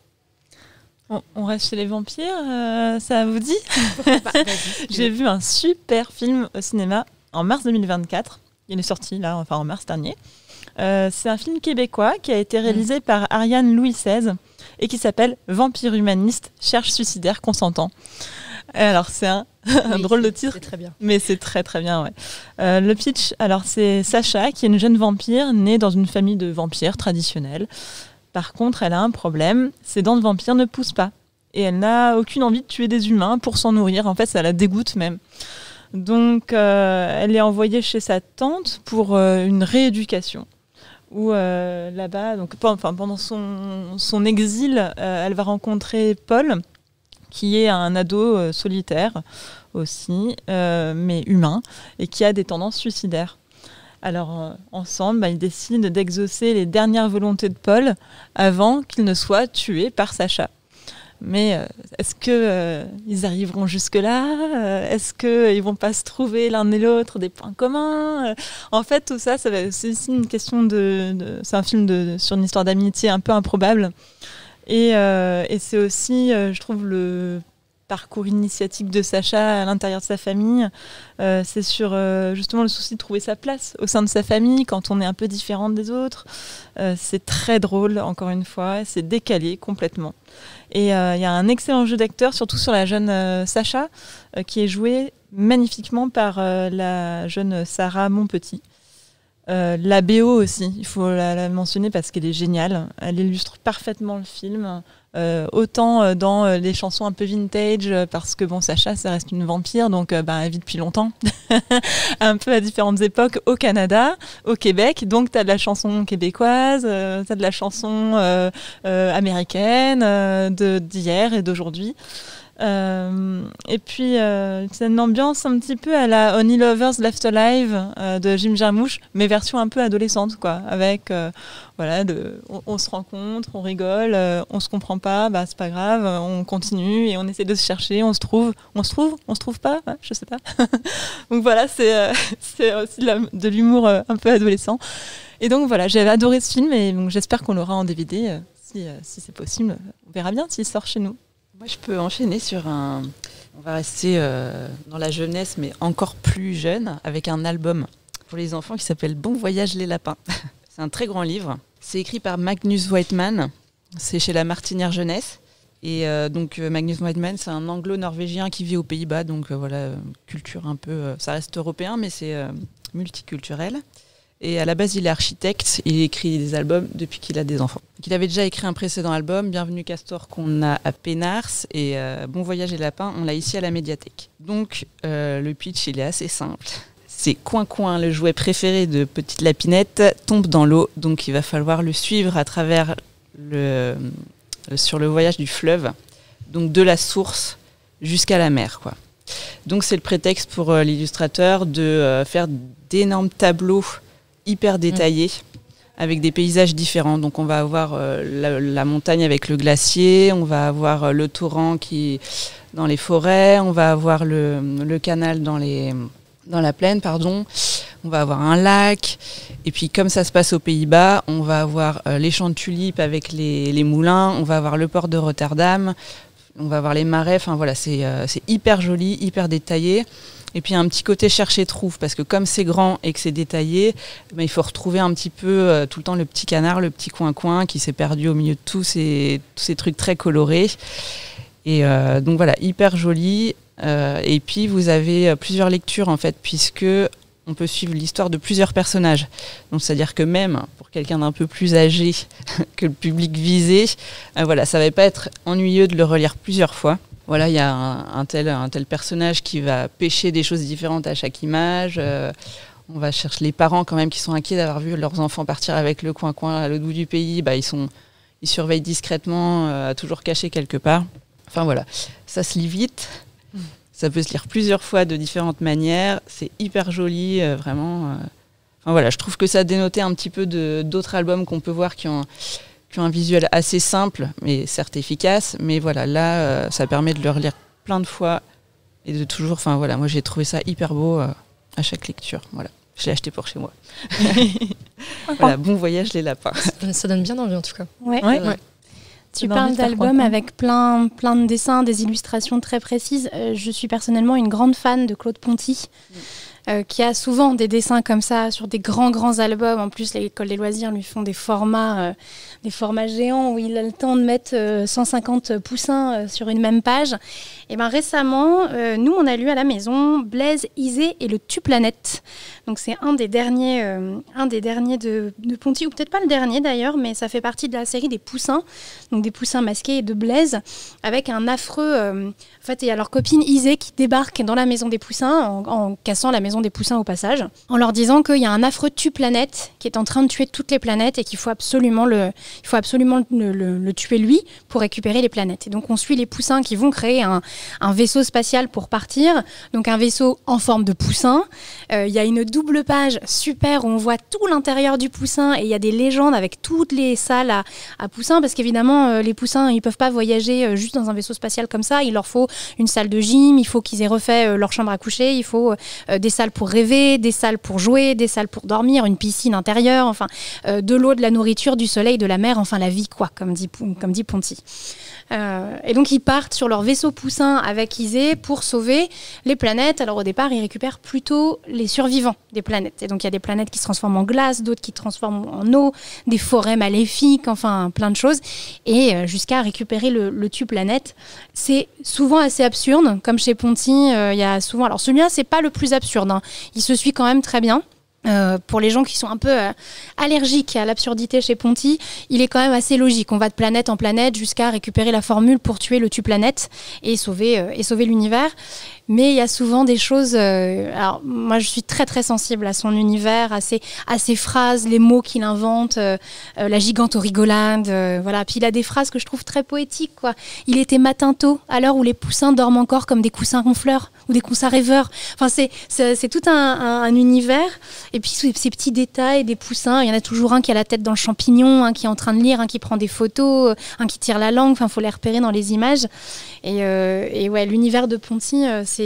On reste chez les vampires, ça vous dit? J'ai vu un super film au cinéma en mars 2024. Il est sorti là, en mars dernier. C'est un film québécois qui a été réalisé par Ariane Louis XVI et qui s'appelle Vampire humaniste, cherche suicidaire consentant. Alors c'est un drôle de titre, c'est très bien. Mais c'est très très bien. Ouais. Le pitch, alors c'est Sacha qui est une jeune vampire née dans une famille de vampires traditionnelle. Par contre, elle a un problème, ses dents de vampire ne poussent pas. Et elle n'a aucune envie de tuer des humains pour s'en nourrir. En fait, ça la dégoûte même. Donc, elle est envoyée chez sa tante pour une rééducation. Où là-bas, donc, pendant son exil, elle va rencontrer Paul, qui est un ado solitaire aussi, mais humain, et qui a des tendances suicidaires. Alors, ensemble, ils décident d'exaucer les dernières volontés de Paul avant qu'il ne soit tué par Sacha. Mais est-ce qu'ils arriveront jusque-là? Est-ce qu'ils ne vont pas se trouver l'un et l'autre des points communs? En fait, tout ça, c'est aussi une question c'est un film sur une histoire d'amitié un peu improbable. Et c'est aussi, je trouve, le parcours initiatique de Sacha à l'intérieur de sa famille. C'est sur justement le souci de trouver sa place au sein de sa famille quand on est un peu différente des autres. C'est très drôle, encore une fois. C'est décalé complètement. Et il y a un excellent jeu d'acteur, surtout sur la jeune Sacha, qui est jouée magnifiquement par la jeune Sarah Monpetit. La BO aussi, il faut la mentionner parce qu'elle est géniale. Elle illustre parfaitement le film. autant dans les chansons un peu vintage, parce que bon, Sacha, ça reste une vampire, donc elle vit depuis longtemps, un peu à différentes époques au Canada, au Québec, donc tu as de la chanson québécoise, tu as de la chanson américaine, d'hier et d'aujourd'hui. Et puis c'est une ambiance un petit peu à la Only Lovers Left Alive de Jim Jarmusch, mais version un peu adolescente, quoi, avec on se rencontre, on rigole, on se comprend pas, c'est pas grave, on continue et on essaie de se chercher, on se trouve pas, je sais pas. Donc voilà, c'est aussi de l'humour un peu adolescent. Et donc voilà, j'avais adoré ce film et donc j'espère qu'on l'aura en DVD si c'est possible. On verra bien s'il sort chez nous. Moi, je peux enchaîner sur on va rester dans la jeunesse, mais encore plus jeune, avec un album pour les enfants qui s'appelle Bon voyage les lapins. C'est un très grand livre. C'est écrit par Magnus Weitmann. C'est chez La Martinière Jeunesse. Et donc Magnus Weitmann, c'est un anglo-norvégien qui vit aux Pays-Bas. Donc culture un peu... ça reste européen, mais c'est multiculturel. Et à la base, il est architecte, il écrit des albums depuis qu'il a des enfants. Donc, il avait déjà écrit un précédent album, Bienvenue Castor, qu'on a à Pénars, et Bon Voyage et Lapin, on l'a ici à la médiathèque. Donc le pitch, il est assez simple. C'est Coin-Coin, le jouet préféré de Petite Lapinette, tombe dans l'eau, donc il va falloir le suivre à travers sur le voyage du fleuve, donc de la source jusqu'à la mer, quoi. Donc c'est le prétexte pour l'illustrateur de faire d'énormes tableaux hyper détaillés avec des paysages différents. Donc on va avoir la montagne avec le glacier, on va avoir le torrent qui dans les forêts, on va avoir le canal dans la plaine, pardon. On va avoir un lac. Et puis comme ça se passe aux Pays-Bas, on va avoir les champs de tulipes avec les moulins, on va avoir le port de Rotterdam, on va avoir les marais. Enfin voilà, c'est hyper joli, hyper détaillé. Et puis un petit côté chercher-trouve, parce que comme c'est grand et que c'est détaillé, il faut retrouver un petit peu tout le temps le petit canard, le petit coin-coin qui s'est perdu au milieu de tous ces trucs très colorés. Et donc voilà, hyper joli. Et puis vous avez plusieurs lectures en fait, puisque on peut suivre l'histoire de plusieurs personnages. Donc c'est-à-dire que même pour quelqu'un d'un peu plus âgé que le public visé, voilà, ça va pas être ennuyeux de le relire plusieurs fois. Voilà, il y a un tel personnage qui va pêcher des choses différentes à chaque image. On va chercher les parents quand même qui sont inquiets d'avoir vu leurs enfants partir avec le coin-coin à l'autre bout du pays. Ils surveillent discrètement, toujours cachés quelque part. Enfin voilà, ça se lit vite. Ça peut se lire plusieurs fois de différentes manières. C'est hyper joli, vraiment. Enfin voilà, je trouve que ça dénotait un petit peu d'autres albums qu'on peut voir qui ont un visuel assez simple, mais certes efficace. Mais voilà, là, ça permet de le relire plein de fois et de toujours... Enfin voilà, moi j'ai trouvé ça hyper beau à chaque lecture. Voilà, je l'ai acheté pour chez moi. Voilà, bon voyage les lapins. Ça donne bien envie en tout cas. Ouais. Ouais. Tu parles d'albums avec plein de dessins, des illustrations très précises. Je suis personnellement une grande fan de Claude Ponty, qui a souvent des dessins comme ça sur des grands albums. En plus, l'école des loisirs lui font des formats géants où il a le temps de mettre 150 poussins sur une même page. Et ben récemment, nous on a lu à la maison Blaise Izé et le Tu-Planète. Donc c'est un des derniers de Ponty, ou peut-être pas le dernier d'ailleurs, mais ça fait partie de la série des poussins, donc des poussins masqués et de Blaise, avec un affreux... en fait, il y a leur copine Izé qui débarque dans la maison des poussins en cassant la maison des poussins au passage, en leur disant qu'il y a un affreux Tu-Planète qui est en train de tuer toutes les planètes et qu'il faut absolument le tuer lui pour récupérer les planètes. Et donc on suit les poussins qui vont créer un vaisseau spatial pour partir, donc un vaisseau en forme de poussin. Il y a une double page super où on voit tout l'intérieur du poussin et il y a des légendes avec toutes les salles à poussins, parce qu'évidemment les poussins ils peuvent pas voyager juste dans un vaisseau spatial comme ça, il leur faut une salle de gym, il faut qu'ils aient refait leur chambre à coucher, il faut des salles pour rêver, des salles pour jouer, des salles pour dormir, une piscine intérieure, enfin de l'eau, de la nourriture, du soleil, de la mer, enfin la vie quoi, comme dit Ponty. Et donc ils partent sur leur vaisseau poussin avec Izé pour sauver les planètes. Alors au départ ils récupèrent plutôt les survivants des planètes, et donc il y a des planètes qui se transforment en glace, d'autres qui se transforment en eau, des forêts maléfiques, enfin plein de choses, et jusqu'à récupérer le Tu-Planète. C'est souvent assez absurde, comme chez Ponty, il y a souvent... Alors celui-là c'est pas le plus absurde, hein. Il se suit quand même très bien. Pour les gens qui sont un peu allergiques à l'absurdité chez Ponty, il est quand même assez logique. On va de planète en planète jusqu'à récupérer la formule pour tuer le tue-planète et sauver l'univers. Mais il y a souvent des choses... alors, moi, je suis très, très sensible à son univers, à ses phrases, les mots qu'il invente, la gigantorigolade, voilà. Puis il a des phrases que je trouve très poétiques, quoi. Il était matin tôt, à l'heure où les poussins dorment encore comme des coussins ronfleurs ou des coussins rêveurs. Enfin, c'est tout un univers. Et puis, ces petits détails des poussins, il y en a toujours un qui a la tête dans le champignon, un qui est en train de lire, un qui prend des photos, un qui tire la langue. Enfin, il faut les repérer dans les images. Et ouais, l'univers de Ponty,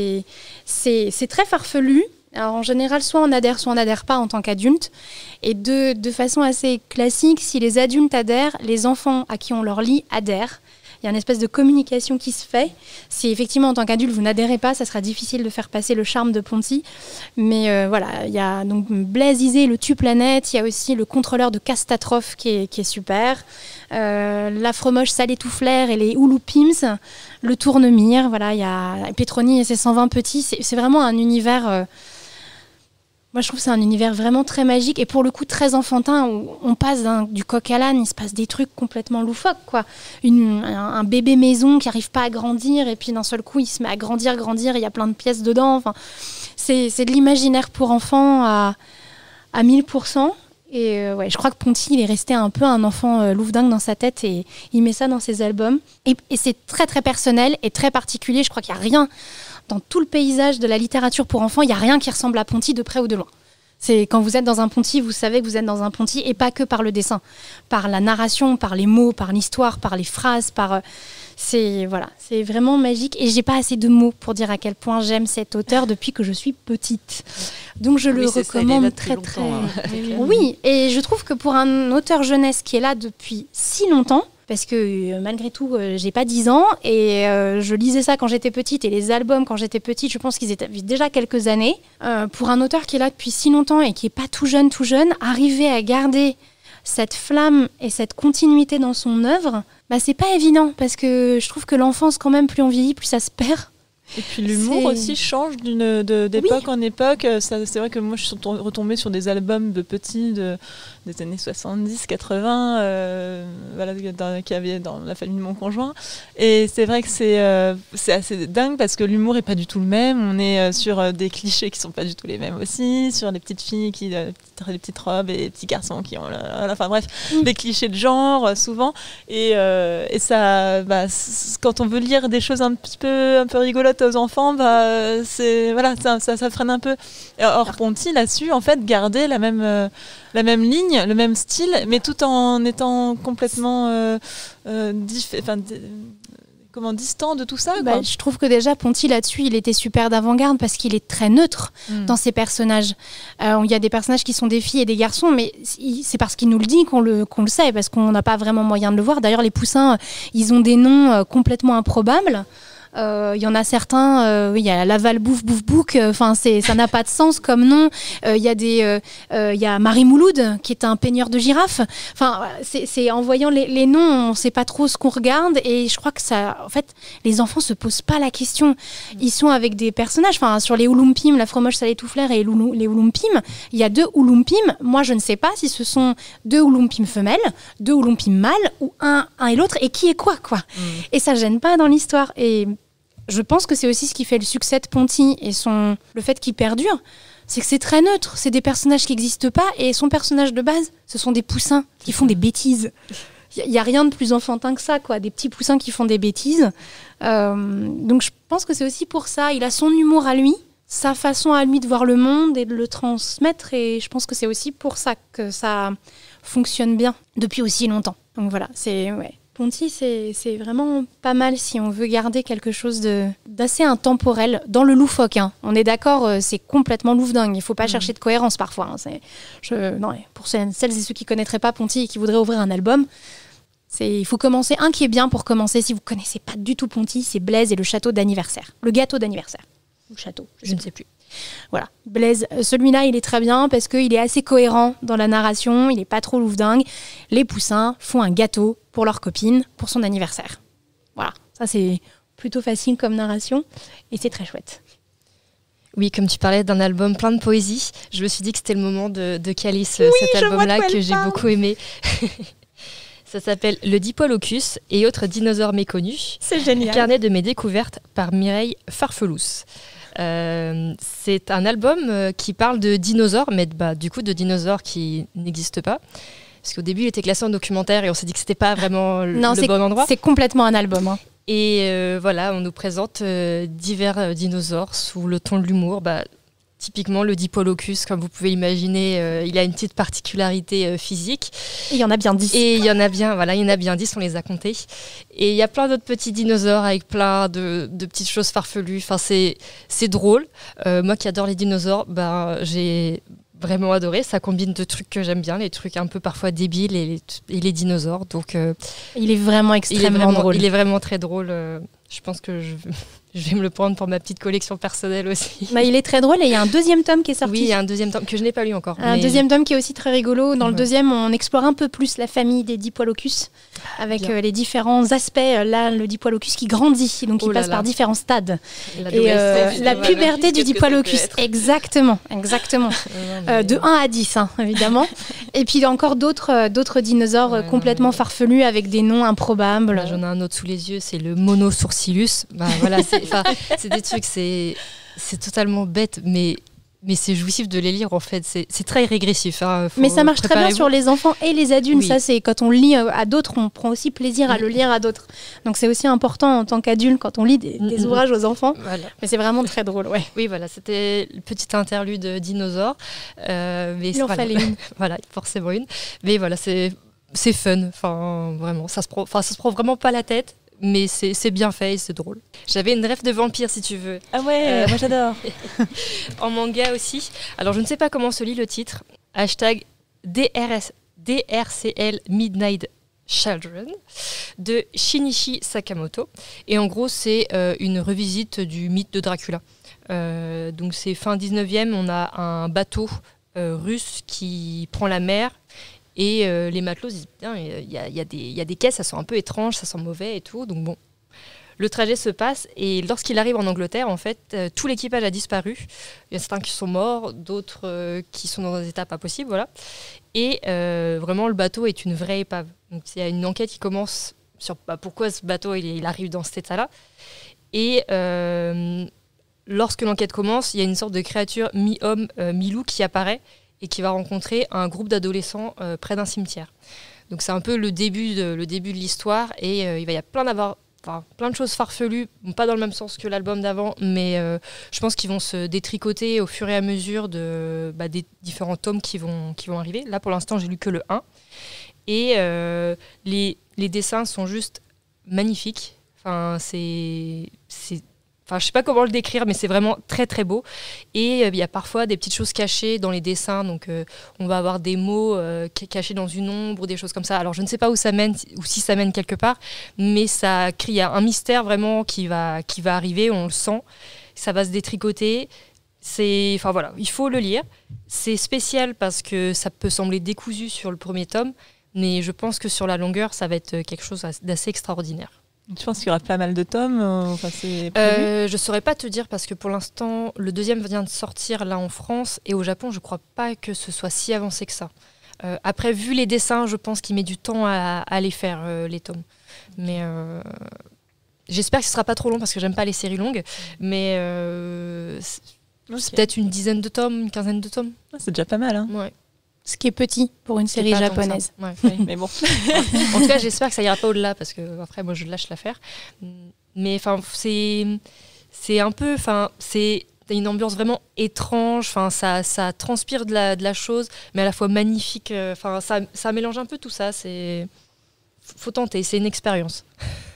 c'est très farfelu. Alors, en général, soit on adhère pas en tant qu'adulte. Et de façon assez classique, si les adultes adhèrent, les enfants à qui on leur lit adhèrent. Il y a une espèce de communication qui se fait. Si effectivement, en tant qu'adulte, vous n'adhérez pas, ça sera difficile de faire passer le charme de Ponty. Mais voilà, il y a donc Blaise Izé, le tue-planète. Il y a aussi le contrôleur de Castatrophe qui est super. L'Afremoche Salé Touflaire et les Ouloupims. Le Tournemire. Voilà, il y a Petroni et ses 120 petits. C'est vraiment un univers... Moi, je trouve que c'est un univers vraiment très magique et pour le coup très enfantin où on passe du coq à l'âne, il se passe des trucs complètement loufoques, quoi. Un bébé maison qui n'arrive pas à grandir et puis d'un seul coup, il se met à grandir, il y a plein de pièces dedans. Enfin, c'est de l'imaginaire pour enfants à 1000%. Et ouais, je crois que Ponty, il est resté un peu un enfant louvdingue dans sa tête et il met ça dans ses albums. Et c'est très, très personnel et très particulier. Je crois qu'il n'y a rien... Dans tout le paysage de la littérature pour enfants, il n'y a rien qui ressemble à Ponty de près ou de loin. C'est quand vous êtes dans un Ponty, vous savez que vous êtes dans un Ponty et pas que par le dessin, par la narration, par les mots, par l'histoire, par les phrases, c'est vraiment magique et j'ai pas assez de mots pour dire à quel point j'aime cet auteur depuis que je suis petite. Donc je le recommande très. Oui, et je trouve que pour un auteur jeunesse qui est là depuis si longtemps. Parce que malgré tout, j'ai pas 10 ans et je lisais ça quand j'étais petite et les albums quand j'étais petite, je pense qu'ils étaient déjà quelques années. Pour un auteur qui est là depuis si longtemps et qui est pas tout jeune, arriver à garder cette flamme et cette continuité dans son œuvre, bah c'est pas évident parce que je trouve que l'enfance quand même, plus on vieillit, plus ça se perd. Et puis l'humour aussi change d'époque en époque. C'est vrai que moi je suis retombée sur des albums de petits des années 70, 80, qu'il y avait dans la famille de mon conjoint. Et c'est vrai que c'est assez dingue parce que l'humour n'est pas du tout le même. On est sur des clichés qui ne sont pas du tout les mêmes aussi, sur les petites filles les petites robes et les petits garçons qui ont... Enfin bref, des clichés de genre souvent. Et ça, quand on veut lire des choses un peu rigolotes aux enfants, ça freine un peu. Or Ponty là-dessus en fait gardait la même ligne, le même style, mais tout en étant complètement distant de tout ça, quoi. Je trouve que déjà Ponty là-dessus il était super d'avant-garde parce qu'il est très neutre dans ses personnages. Il y a des personnages qui sont des filles et des garçons, mais c'est parce qu'il nous le dit qu'on le sait, parce qu'on n'a pas vraiment moyen de le voir. D'ailleurs les poussins ils ont des noms complètement improbables. Il y en a certains, il y a Laval Bouf Bouf Bouk, ça n'a pas de sens comme nom. Il y a Marie Mouloud qui est un peigneur de girafes. Enfin, c'est en voyant les noms, on ne sait pas trop ce qu'on regarde et je crois que ça, en fait, les enfants se posent pas la question. Ils sont avec des personnages. Enfin, sur les Ouloumpim, la Fromoche Salé Touflaire et les Ouloumpim, il y a 2 Ouloumpim. Moi, je ne sais pas si ce sont 2 Ouloumpim femelles, 2 Ouloumpim mâles ou un et l'autre et qui est quoi. Et ça gêne pas dans l'histoire. Et je pense que c'est aussi ce qui fait le succès de Ponty et le fait qu'il perdure, c'est que c'est très neutre. C'est des personnages qui n'existent pas et son personnage de base, ce sont des poussins qui font des bêtises. Il n'y a rien de plus enfantin que ça, quoi. Des petits poussins qui font des bêtises. Donc je pense que c'est aussi pour ça. Il a son humour à lui, sa façon à lui de voir le monde et de le transmettre. Et je pense que c'est aussi pour ça que ça fonctionne bien depuis aussi longtemps. Donc voilà, Ponty, c'est vraiment pas mal si on veut garder quelque chose d'assez intemporel dans le loufoque. On est d'accord, c'est complètement louvdingue. Il faut pas chercher de cohérence parfois. Pour celles et ceux qui connaîtraient pas Ponty et qui voudraient ouvrir un album, il faut commencer. Un qui est bien pour commencer, si vous connaissez pas du tout Ponty, c'est Blaise et le château d'anniversaire. Le gâteau d'anniversaire. Ou château, je ne sais plus. Voilà, Blaise, celui-là il est très bien parce qu'il est assez cohérent dans la narration, il n'est pas trop louvdingue. Les poussins font un gâteau pour leur copine pour son anniversaire. Voilà, ça c'est plutôt facile comme narration et c'est très chouette. Oui, comme tu parlais d'un album plein de poésie, je me suis dit que c'était le moment de caler cet album-là que j'ai beaucoup aimé. Ça s'appelle Le Diplodocus et autres dinosaures méconnus. C'est génial. Carnet de mes découvertes par Mireille Farfelous. C'est un album qui parle de dinosaures, mais du coup de dinosaures qui n'existent pas. Parce qu'au début, il était classé en documentaire et on s'est dit que c'était pas vraiment le bon endroit. C'est complètement un album. Hein. Et voilà, on nous présente divers dinosaures sous le ton de l'humour. Typiquement, le Diplodocus, comme vous pouvez l'imaginer, il a une petite particularité physique. Et il y en a bien 10. Et il y en a bien 10, on les a comptés. Et il y a plein d'autres petits dinosaures avec plein de petites choses farfelues. Enfin, c'est drôle. Moi qui adore les dinosaures, j'ai vraiment adoré. Ça combine deux trucs que j'aime bien, les trucs un peu parfois débiles et les dinosaures. Donc, il est vraiment extrêmement drôle. Il est vraiment très drôle. Je pense que je vais me le prendre pour ma petite collection personnelle aussi. Il est très drôle et il y a un deuxième tome qui est sorti. Oui, il y a un deuxième tome que je n'ai pas lu encore. Deuxième tome qui est aussi très rigolo. Dans le deuxième, on explore un peu plus la famille des Diplodocus avec les différents aspects. Là, le Diplodocus qui grandit, donc il passe par différents stades. La puberté du Diplodocus. Exactement. De 1 à 10, évidemment. Et puis il y a encore d'autres dinosaures complètement farfelus avec des noms improbables. J'en ai un autre sous les yeux, c'est le Monosourcilus. Voilà, c'est des trucs, c'est totalement bête, mais c'est jouissif de les lire en fait. C'est très régressif. Mais ça marche très bien sur les enfants et les adultes. Oui. Ça, c'est quand on lit à d'autres, on prend aussi plaisir à le lire à d'autres. Donc c'est aussi important en tant qu'adulte quand on lit des ouvrages aux enfants. Voilà. Mais c'est vraiment très drôle, ouais. Oui, voilà, c'était le petit interlude dinosaure. Il en fallait une. Voilà, forcément une. Mais voilà, c'est fun. Enfin, vraiment, ça se prend vraiment pas la tête. Mais c'est bien fait et c'est drôle. J'avais une rêve de vampire si tu veux. Ah ouais, moi j'adore. En manga aussi. Alors je ne sais pas comment se lit le titre. #DRCL Midnight Children de Shinichi Sakamoto. Et en gros c'est une revisite du mythe de Dracula. Donc c'est fin 19e, on a un bateau russe qui prend la mer. Et les matelots disent, il y a des quais, ça sent un peu étrange, ça sent mauvais et tout. Donc bon, le trajet se passe et lorsqu'il arrive en Angleterre, en fait, tout l'équipage a disparu. Il y a certains qui sont morts, d'autres qui sont dans des états pas possibles, voilà. Et vraiment, le bateau est une vraie épave. Donc il y a une enquête qui commence sur pourquoi ce bateau il arrive dans cet état-là. Et lorsque l'enquête commence, il y a une sorte de créature mi-homme, mi-loup qui apparaît et qui va rencontrer un groupe d'adolescents près d'un cimetière. Donc c'est un peu le début de l'histoire et il va y avoir plein de choses farfelues, pas dans le même sens que l'album d'avant, mais je pense qu'ils vont se détricoter au fur et à mesure des différents tomes qui vont arriver. Là pour l'instant j'ai lu que le 1 et les dessins sont juste magnifiques. Enfin je sais pas comment le décrire, mais c'est vraiment très très beau. Et il y a parfois des petites choses cachées dans les dessins. Donc on va avoir des mots cachés dans une ombre, des choses comme ça. Alors je ne sais pas où ça mène, ou si ça mène quelque part, mais ça crée, il y a un mystère vraiment qui va arriver, on le sent. Ça va se détricoter. Il faut le lire. C'est spécial parce que ça peut sembler décousu sur le premier tome, mais je pense que sur la longueur, ça va être quelque chose d'assez extraordinaire. Je pense qu'il y aura pas mal de tomes. Je ne saurais pas te dire parce que pour l'instant, le deuxième vient de sortir là en France et au Japon, je ne crois pas que ce soit si avancé que ça. Après, vu les dessins, je pense qu'il met du temps à les faire, les tomes. Mais j'espère que ce ne sera pas trop long parce que j'aime pas les séries longues. Mais c'est peut-être une dizaine de tomes, une quinzaine de tomes. C'est déjà pas mal. Hein. Ouais. Ce qui est petit pour une série japonaise. Ouais, mais bon. En tout cas, j'espère que ça ira pas au-delà parce que après, moi, je lâche l'affaire. Mais enfin, c'est un peu, c'est une ambiance vraiment étrange. Enfin, ça transpire de la chose, mais à la fois magnifique. Enfin, ça mélange un peu tout ça. Faut tenter. C'est une expérience.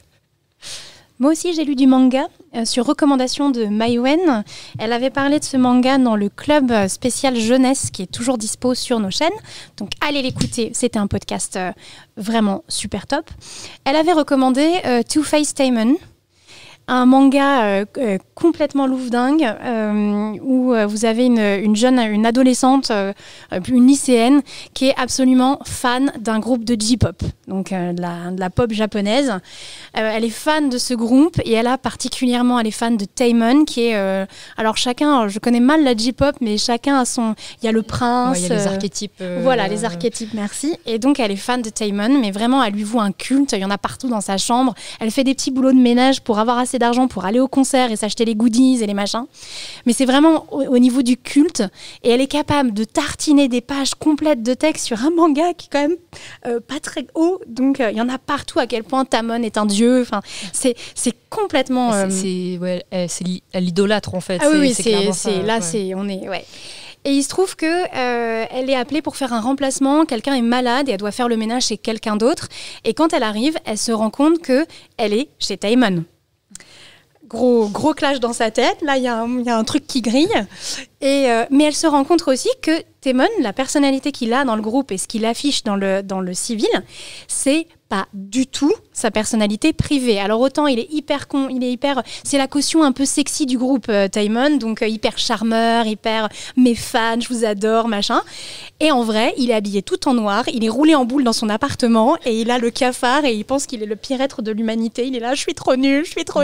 Moi aussi, j'ai lu du manga sur recommandation de Maïwen. Elle avait parlé de ce manga dans le club spécial jeunesse qui est toujours dispo sur nos chaînes. Donc, allez l'écouter. C'était un podcast vraiment super top. Elle avait recommandé Two-Face Tamon. un manga complètement loufdingue où vous avez une adolescente, une lycéenne qui est absolument fan d'un groupe de J-pop, donc de la pop japonaise. Elle est fan de ce groupe et elle est fan de Taemon qui est alors chacun, je connais mal la J-pop, mais chacun a son, il y a le prince, il y a les archétypes, voilà les archétypes, merci. Et donc elle est fan de Taemon, mais vraiment elle lui voue un culte. Il y en a partout dans sa chambre. Elle fait des petits boulots de ménage pour avoir assez d'argent pour aller au concert et s'acheter les goodies et les machins. Mais c'est vraiment au niveau du culte. Et elle est capable de tartiner des pages complètes de texte sur un manga qui est quand même pas très haut. Donc il y en a partout à quel point Taemon est un dieu. Enfin, c'est complètement. Elle l'idolâtre en fait. Ah oui, on est. Ouais. Et il se trouve que elle est appelée pour faire un remplacement. Quelqu'un est malade et elle doit faire le ménage chez quelqu'un d'autre. Et quand elle arrive, elle se rend compte que elle est chez Taemon. Gros clash dans sa tête. Là, il y a un truc qui grille. Mais elle se rend compte aussi que Taemon, la personnalité qu'il a dans le groupe et ce qu'il affiche dans le civil, c'est pas du tout sa personnalité privée. Alors autant il est c'est la caution un peu sexy du groupe Taemon, donc hyper charmeur, hyper mes fans, je vous adore, machin. Et en vrai, il est habillé tout en noir, il est roulé en boule dans son appartement et il a le cafard et il pense qu'il est le pire être de l'humanité. Il est là, je suis trop nul.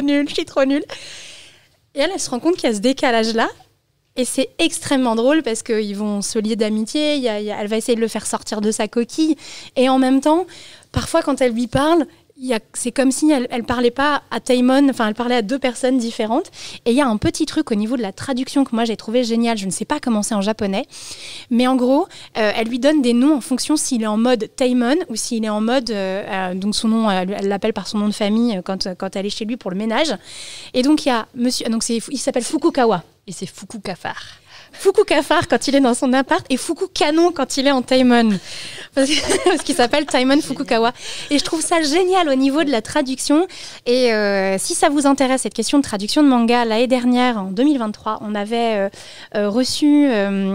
Et elle se rend compte qu'il y a ce décalage-là. Et c'est extrêmement drôle parce qu'ils vont se lier d'amitié, elle va essayer de le faire sortir de sa coquille. Et en même temps, parfois quand elle lui parle, c'est comme si elle parlait pas à Taemon, enfin elle parlait à deux personnes différentes. Et il y a un petit truc au niveau de la traduction que moi j'ai trouvé génial, je ne sais pas comment c'est en japonais, mais en gros, elle lui donne des noms en fonction s'il est en mode Taemon ou s'il est en mode, donc son nom, elle l'appelle par son nom de famille quand elle est chez lui pour le ménage. Et donc il y a monsieur, donc il s'appelle Fukukawa. Et c'est Fuku Cafard. Fuku Cafard quand il est dans son appart et Fuku Canon quand il est en Taemon. Parce qu'il s'appelle Taemon Fukukawa. Et je trouve ça génial au niveau de la traduction. Et si ça vous intéresse, cette question de traduction de manga, l'année dernière, en 2023, on avait reçu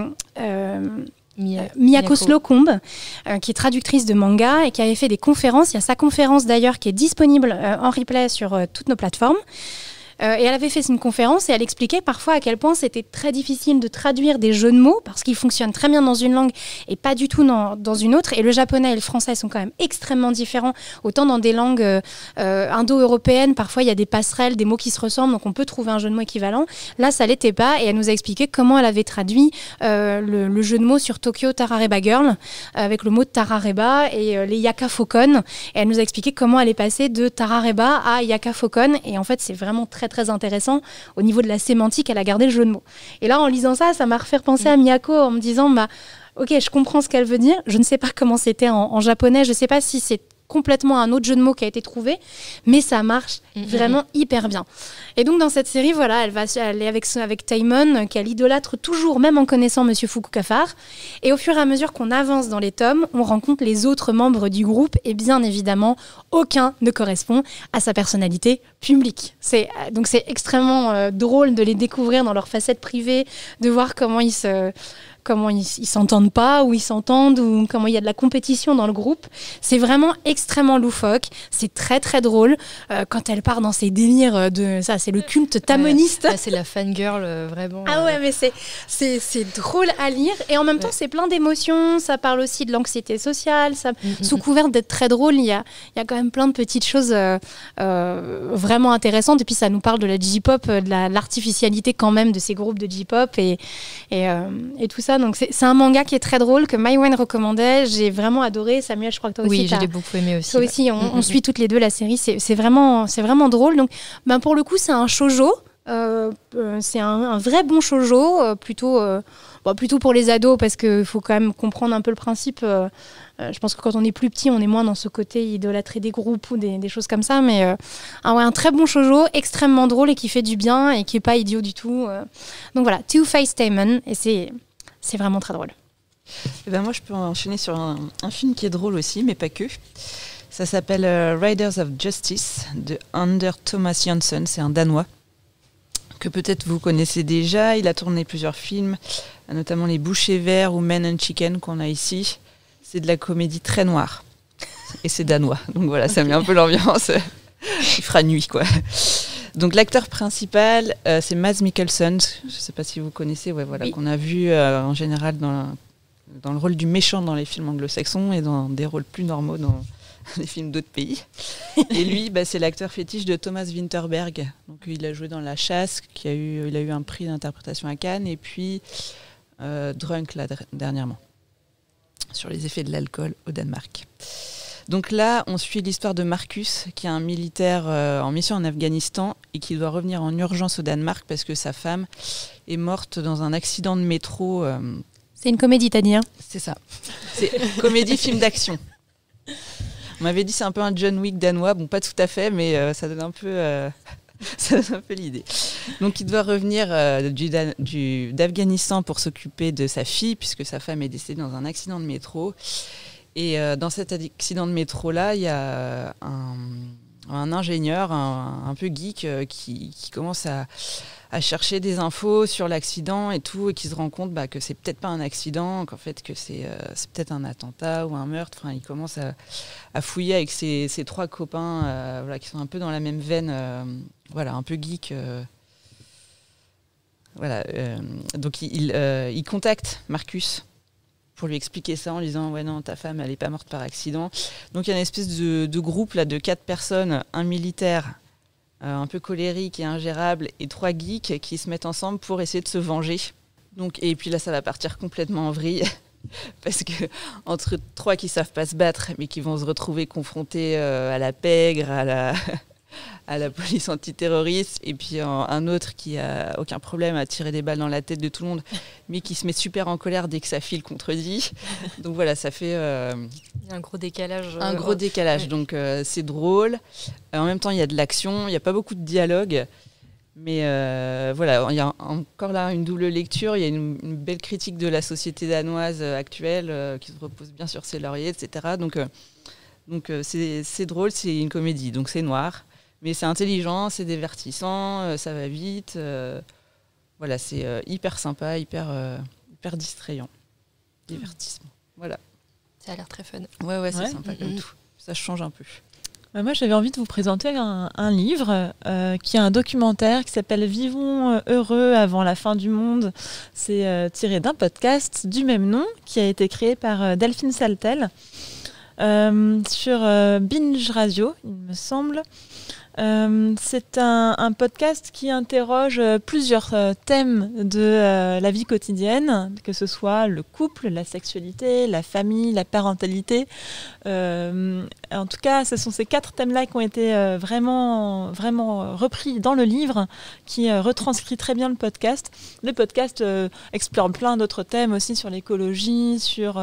Miyako Slocombe, qui est traductrice de manga et qui avait fait des conférences. Il y a sa conférence d'ailleurs qui est disponible en replay sur toutes nos plateformes. Et elle avait fait une conférence et elle expliquait parfois à quel point c'était très difficile de traduire des jeux de mots parce qu'ils fonctionnent très bien dans une langue et pas du tout dans une autre. Et le japonais et le français sont quand même extrêmement différents. Autant dans des langues indo-européennes, parfois il y a des passerelles, des mots qui se ressemblent, donc on peut trouver un jeu de mots équivalent. Là, ça l'était pas et elle nous a expliqué comment elle avait traduit le jeu de mots sur Tokyo Tarareba Girl avec le mot Tarareba et les Yaka Fokon. Et elle nous a expliqué comment elle est passée de Tarareba à Yaka Fokon. Et en fait, c'est vraiment très intéressant au niveau de la sémantique. Elle a gardé le jeu de mots. Et là, en lisant ça m'a refait penser à Miyako en me disant ok, je comprends ce qu'elle veut dire. Je ne sais pas comment c'était en japonais. Je ne sais pas si c'est complètement un autre jeu de mots qui a été trouvé, mais ça marche vraiment hyper bien. Et donc dans cette série, voilà, elle est avec Taemon, qu'elle idolâtre toujours, même en connaissant Monsieur Fukucafard. Et au fur et à mesure qu'on avance dans les tomes, on rencontre les autres membres du groupe, et bien évidemment, aucun ne correspond à sa personnalité publique. Donc c'est extrêmement drôle de les découvrir dans leur facette privée, de voir comment ils s'entendent pas, ou ils s'entendent, ou comment il y a de la compétition dans le groupe. C'est vraiment extrêmement loufoque. C'est très très drôle quand elle part dans ses délires de ça. C'est le culte tamoniste. Ouais, c'est la fangirl vraiment. Ah ouais, mais c'est drôle à lire et en même temps c'est plein d'émotions. Ça parle aussi de l'anxiété sociale. Sous couvert d'être très drôle, il y a quand même plein de petites choses vraiment intéressantes. Et puis ça nous parle de la J-pop, de l'artificialité quand même de ces groupes de J-pop et tout ça. Donc c'est un manga qui est très drôle, que Maïwen recommandait. J'ai vraiment adoré. Samuel, je crois que toi aussi. Oui, j'ai beaucoup aimé aussi. Toi aussi, on suit toutes les deux la série. C'est vraiment drôle. Donc, pour le coup, c'est un shoujo. C'est un vrai bon shoujo, plutôt pour les ados, parce qu'il faut quand même comprendre un peu le principe. Je pense que quand on est plus petit, on est moins dans ce côté idolâtrer des groupes ou des choses comme ça. Mais un très bon shoujo, extrêmement drôle et qui fait du bien et qui n'est pas idiot du tout. Donc voilà, Two-Face Taemon. Et c'est vraiment très drôle. Et moi, je peux enchaîner sur un film qui est drôle aussi, mais pas que. Ça s'appelle Riders of Justice de Anders Thomas Jansson. C'est un Danois que peut-être vous connaissez déjà. Il a tourné plusieurs films, notamment Les Bouchers Verts ou Men and Chicken qu'on a ici. C'est de la comédie très noire. Et c'est danois. Donc voilà, ça met un peu l'ambiance. Il fera nuit, quoi. Donc l'acteur principal, c'est Mads Mikkelsen. Je ne sais pas si vous connaissez, Oui. qu'on a vu en général dans le rôle du méchant dans les films anglo-saxons et dans des rôles plus normaux dans les films d'autres pays. Et lui, c'est l'acteur fétiche de Thomas Vinterberg. Donc il a joué dans La Chasse, il a eu un prix d'interprétation à Cannes, et puis Drunk dernièrement, sur les effets de l'alcool au Danemark. Donc là, on suit l'histoire de Marcus, qui est un militaire en mission en Afghanistan et qui doit revenir en urgence au Danemark parce que sa femme est morte dans un accident de métro. C'est une comédie, t'as dit, hein ? C'est ça. C'est comédie, film d'action. On m'avait dit c'est un peu un John Wick danois. Bon, pas tout à fait, mais ça donne un peu, l'idée. Donc il doit revenir d'Afghanistan pour s'occuper de sa fille, puisque sa femme est décédée dans un accident de métro. Et dans cet accident de métro-là, il y a un ingénieur, un peu geek, qui commence à chercher des infos sur l'accident et tout, et qui se rend compte que c'est peut-être pas un accident, qu'en fait que c'est peut-être un attentat ou un meurtre. Enfin, il commence à fouiller avec ses 3 copains qui sont un peu dans la même veine, un peu geek. Donc il contacte Marcus pour lui expliquer ça en lui disant « Ouais, non, ta femme, elle n'est pas morte par accident ». Donc il y a une espèce de groupe là, de 4 personnes, un militaire un peu colérique et ingérable, et 3 geeks qui se mettent ensemble pour essayer de se venger. Donc, et puis là, ça va partir complètement en vrille, parce que entre 3 qui ne savent pas se battre, mais qui vont se retrouver confrontés à la pègre, à la police antiterroriste, et puis un autre qui a aucun problème à tirer des balles dans la tête de tout le monde, mais qui se met super en colère dès que sa fille le contredit. Donc voilà, ça fait il y a un gros décalage. Un gros décalage, donc c'est drôle. En même temps, il y a de l'action, il n'y a pas beaucoup de dialogue, mais il y a encore là une double lecture. Il y a une belle critique de la société danoise actuelle qui se repose bien sur ses lauriers, etc. Donc c'est drôle, c'est une comédie, donc c'est noir. Mais c'est intelligent, c'est divertissant, ça va vite. C'est hyper sympa, hyper distrayant. Divertissement. Voilà. Ça a l'air très fun. Ouais, c'est sympa comme tout. Ça change un peu. Moi, j'avais envie de vous présenter un livre qui est un documentaire qui s'appelle « Vivons heureux avant la fin du monde ». C'est tiré d'un podcast du même nom qui a été créé par Delphine Saltel sur Binge Radio, il me semble. C'est un podcast qui interroge plusieurs thèmes de la vie quotidienne, que ce soit le couple, la sexualité, la famille, la parentalité. En tout cas, ce sont ces 4 thèmes-là qui ont été vraiment repris dans le livre, qui retranscrit très bien le podcast. Le podcast explore plein d'autres thèmes aussi sur l'écologie, sur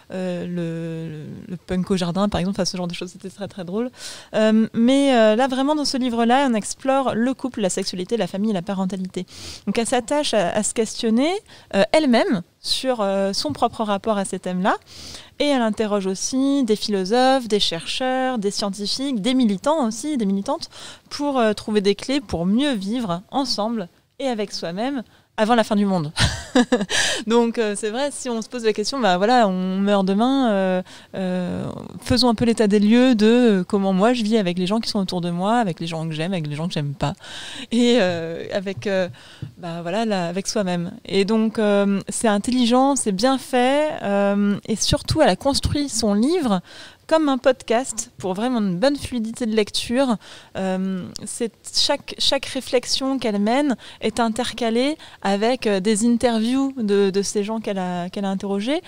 le punk au jardin, par exemple, ce genre de choses, c'était très très drôle. Mais là, vraiment, dans ce livre-là, on explore le couple, la sexualité, la famille et la parentalité. Donc elle s'attache à se questionner elle-même sur son propre rapport à ces thèmes-là. Et elle interroge aussi des philosophes, des chercheurs, des scientifiques, des militants aussi, des militantes, pour trouver des clés pour mieux vivre ensemble et avec soi-même avant la fin du monde. Donc c'est vrai, si on se pose la question, on meurt demain, faisons un peu l'état des lieux de comment moi je vis avec les gens qui sont autour de moi, avec les gens que j'aime, avec les gens que j'aime pas, et avec soi-même. Et donc c'est intelligent, c'est bien fait, et surtout elle a construit son livre comme un podcast pour vraiment une bonne fluidité de lecture. C'est chaque réflexion qu'elle mène est intercalée avec des interviews de ces gens qu'elle a interrogés,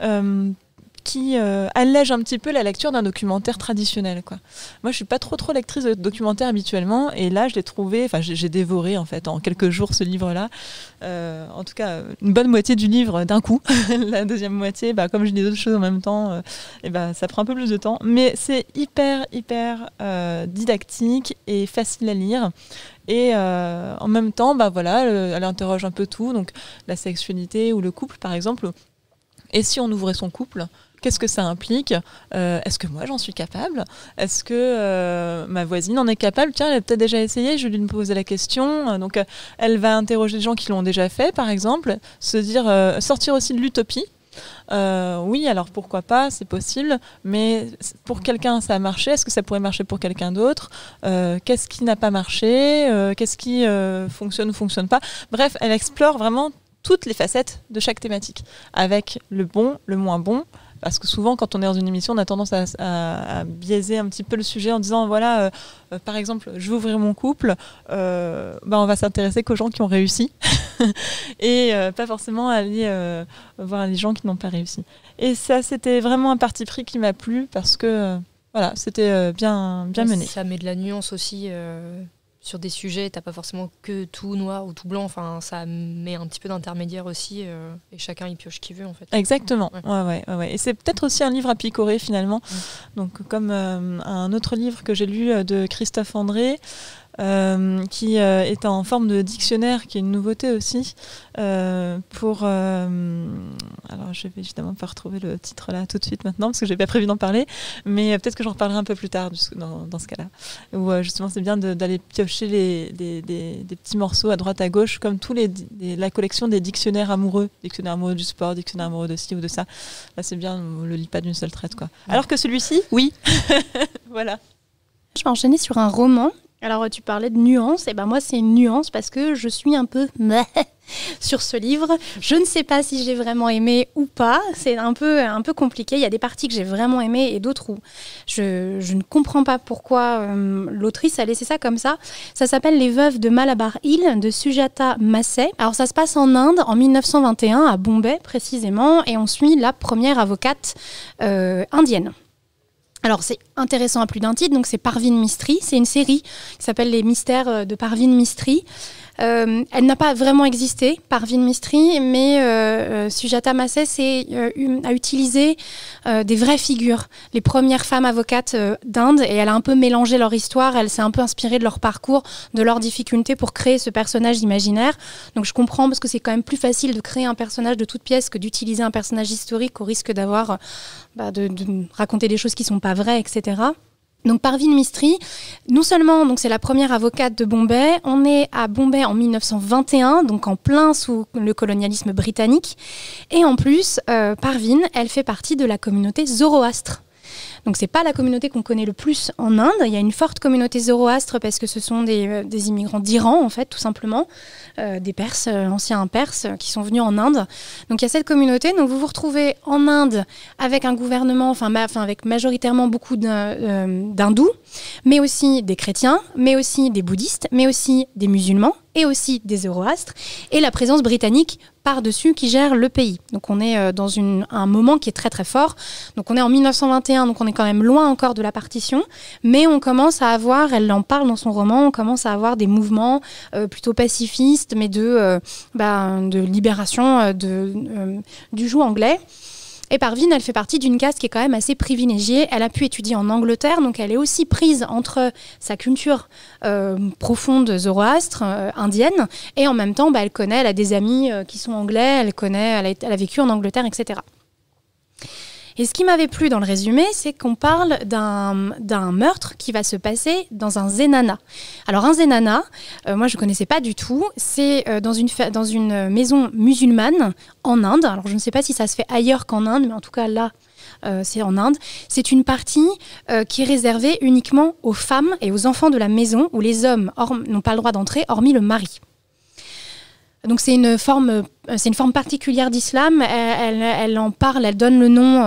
qui allège un petit peu la lecture d'un documentaire traditionnel, quoi. Moi, je suis pas trop lectrice de documentaires habituellement, et là, je l'ai trouvé, j'ai dévoré en fait en quelques jours ce livre-là. En tout cas, une bonne moitié du livre d'un coup. La deuxième moitié, comme je lis d'autres choses en même temps, ça prend un peu plus de temps. Mais c'est hyper didactique et facile à lire. Et en même temps, elle interroge un peu tout, donc la sexualité ou le couple, par exemple. Et si on ouvrait son couple, qu'est-ce que ça implique ? Est-ce que moi j'en suis capable ? Est-ce que ma voisine en est capable ? Tiens, elle a peut-être déjà essayé, je vais lui poser la question. Donc elle va interroger des gens qui l'ont déjà fait, par exemple, se dire, sortir aussi de l'utopie. Oui, alors pourquoi pas, c'est possible, mais pour quelqu'un ça a marché, est-ce que ça pourrait marcher pour quelqu'un d'autre? Qu'est-ce qui n'a pas marché? Qu'est-ce qui fonctionne ou fonctionne pas? Bref, elle explore vraiment toutes les facettes de chaque thématique, avec le bon, le moins bon, parce que souvent quand on est dans une émission on a tendance à biaiser un petit peu le sujet en disant voilà, par exemple je veux ouvrir mon couple, on va s'intéresser qu'aux gens qui ont réussi et pas forcément aller voir les gens qui n'ont pas réussi. Et ça c'était vraiment un parti pris qui m'a plu parce que voilà, c'était bien mené. Ça met de la nuance aussi sur des sujets, t'as pas forcément que tout noir ou tout blanc, enfin ça met un petit peu d'intermédiaire aussi et chacun y pioche qui veut en fait. Exactement, ouais. Et c'est peut-être aussi un livre à picorer finalement, donc comme un autre livre que j'ai lu de Christophe André, qui est en forme de dictionnaire, qui est une nouveauté aussi, pour... alors je vais évidemment pas retrouver le titre là tout de suite maintenant, parce que j'ai pas prévu d'en parler, mais peut-être que j'en reparlerai un peu plus tard dans ce cas-là, où justement c'est bien d'aller piocher des petits morceaux à droite à gauche, comme la collection des dictionnaires amoureux du sport, dictionnaire amoureux de ci ou de ça. Là c'est bien, on le lit pas d'une seule traite, quoi. Alors que celui-ci, oui. Voilà. Je vais enchaîner sur un roman. Alors, tu parlais de nuances. Et ben moi, c'est une nuance parce que je suis un peu sur ce livre. Je ne sais pas si j'ai vraiment aimé ou pas. C'est un peu compliqué. Il y a des parties que j'ai vraiment aimées et d'autres où je ne comprends pas pourquoi l'autrice a laissé ça comme ça. Ça s'appelle Les Veuves de Malabar Hill de Sujata Massey. Alors, ça se passe en Inde en 1921, à Bombay précisément, et on suit la première avocate indienne. Alors c'est intéressant à plus d'un titre, donc c'est Parveen Mistry, c'est une série qui s'appelle Les Mystères de Parveen Mistry. Elle n'a pas vraiment existé, Parveen Mistry, mais Sujata Massey a utilisé des vraies figures, les premières femmes avocates d'Inde, et elle a un peu mélangé leur histoire, elle s'est un peu inspirée de leur parcours, de leurs difficultés pour créer ce personnage imaginaire. Donc je comprends, parce que c'est quand même plus facile de créer un personnage de toute pièce que d'utiliser un personnage historique au risque d'avoir de raconter des choses qui ne sont pas vraies, etc. Donc Parveen Mistry, non seulement donc c'est la première avocate de Bombay, on est à Bombay en 1921, donc en plein sous le colonialisme britannique, et en plus Parveen, elle fait partie de la communauté zoroastre. Donc c'est pas la communauté qu'on connaît le plus en Inde. Il y a une forte communauté zoroastre parce que ce sont des immigrants d'Iran en fait, tout simplement, des Perses, anciens Perses qui sont venus en Inde. Donc il y a cette communauté. Donc vous vous retrouvez en Inde avec un gouvernement, avec majoritairement beaucoup d'hindous, mais aussi des chrétiens, mais aussi des bouddhistes, mais aussi des musulmans et aussi des zoroastres, et la présence britannique par-dessus qui gère le pays. Donc on est dans un moment qui est très très fort. Donc on est en 1921, donc on est quand même loin encore de la partition, mais on commence à avoir, elle en parle dans son roman, on commence à avoir des mouvements plutôt pacifistes, mais de libération du joug anglais. Et Parveen, elle fait partie d'une caste qui est quand même assez privilégiée. Elle a pu étudier en Angleterre, donc elle est aussi prise entre sa culture profonde zoroastre, indienne, et en même temps, elle a des amis qui sont anglais, elle a vécu en Angleterre, etc. Et ce qui m'avait plu dans le résumé, c'est qu'on parle d'un meurtre qui va se passer dans un zenana. Alors un zenana, moi je ne connaissais pas du tout, c'est dans une maison musulmane en Inde. Alors je ne sais pas si ça se fait ailleurs qu'en Inde, mais en tout cas là, c'est en Inde. C'est une partie qui est réservée uniquement aux femmes et aux enfants de la maison, où les hommes n'ont pas le droit d'entrer, hormis le mari. Donc c'est une forme particulière d'islam. Elle en parle, elle donne le nom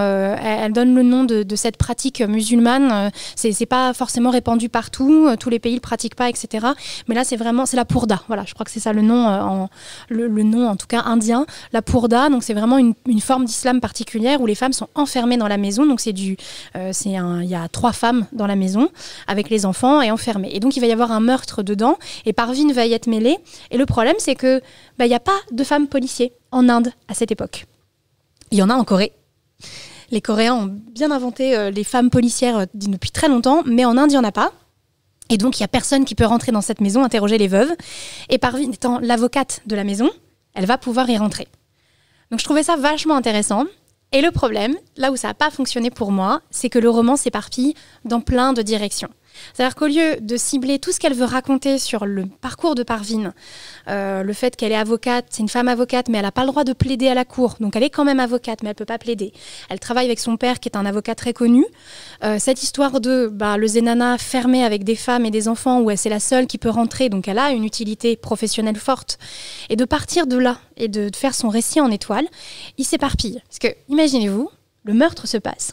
de cette pratique musulmane. C'est pas forcément répandu partout, tous les pays le pratiquent pas, etc. Mais là c'est la purda. Voilà, je crois que c'est ça le nom, le nom en tout cas indien. La purda, donc c'est vraiment une forme d'islam particulière où les femmes sont enfermées dans la maison. Donc il y a 3 femmes dans la maison avec les enfants et enfermées. Et donc il va y avoir un meurtre dedans et Parveen va y être mêlée. Et le problème c'est que il n'y a pas de femmes policiers en Inde à cette époque. Il y en a en Corée. Les Coréens ont bien inventé les femmes policières depuis très longtemps, mais en Inde, il n'y en a pas. Et donc, il n'y a personne qui peut rentrer dans cette maison, interroger les veuves. Et Parveen étant l'avocate de la maison, elle va pouvoir y rentrer. Donc, je trouvais ça vachement intéressant. Et le problème, là où ça n'a pas fonctionné pour moi, c'est que le roman s'éparpille dans plein de directions. C'est-à-dire qu'au lieu de cibler tout ce qu'elle veut raconter sur le parcours de Parveen, le fait qu'elle est avocate, c'est une femme avocate, mais elle n'a pas le droit de plaider à la cour. Donc elle est quand même avocate, mais elle ne peut pas plaider. Elle travaille avec son père, qui est un avocat très connu. Cette histoire de le Zenana fermé avec des femmes et des enfants, où c'est la seule qui peut rentrer, donc elle a une utilité professionnelle forte. Et de partir de là, et de faire son récit en étoile, il s'éparpille. Parce que, imaginez-vous, le meurtre se passe.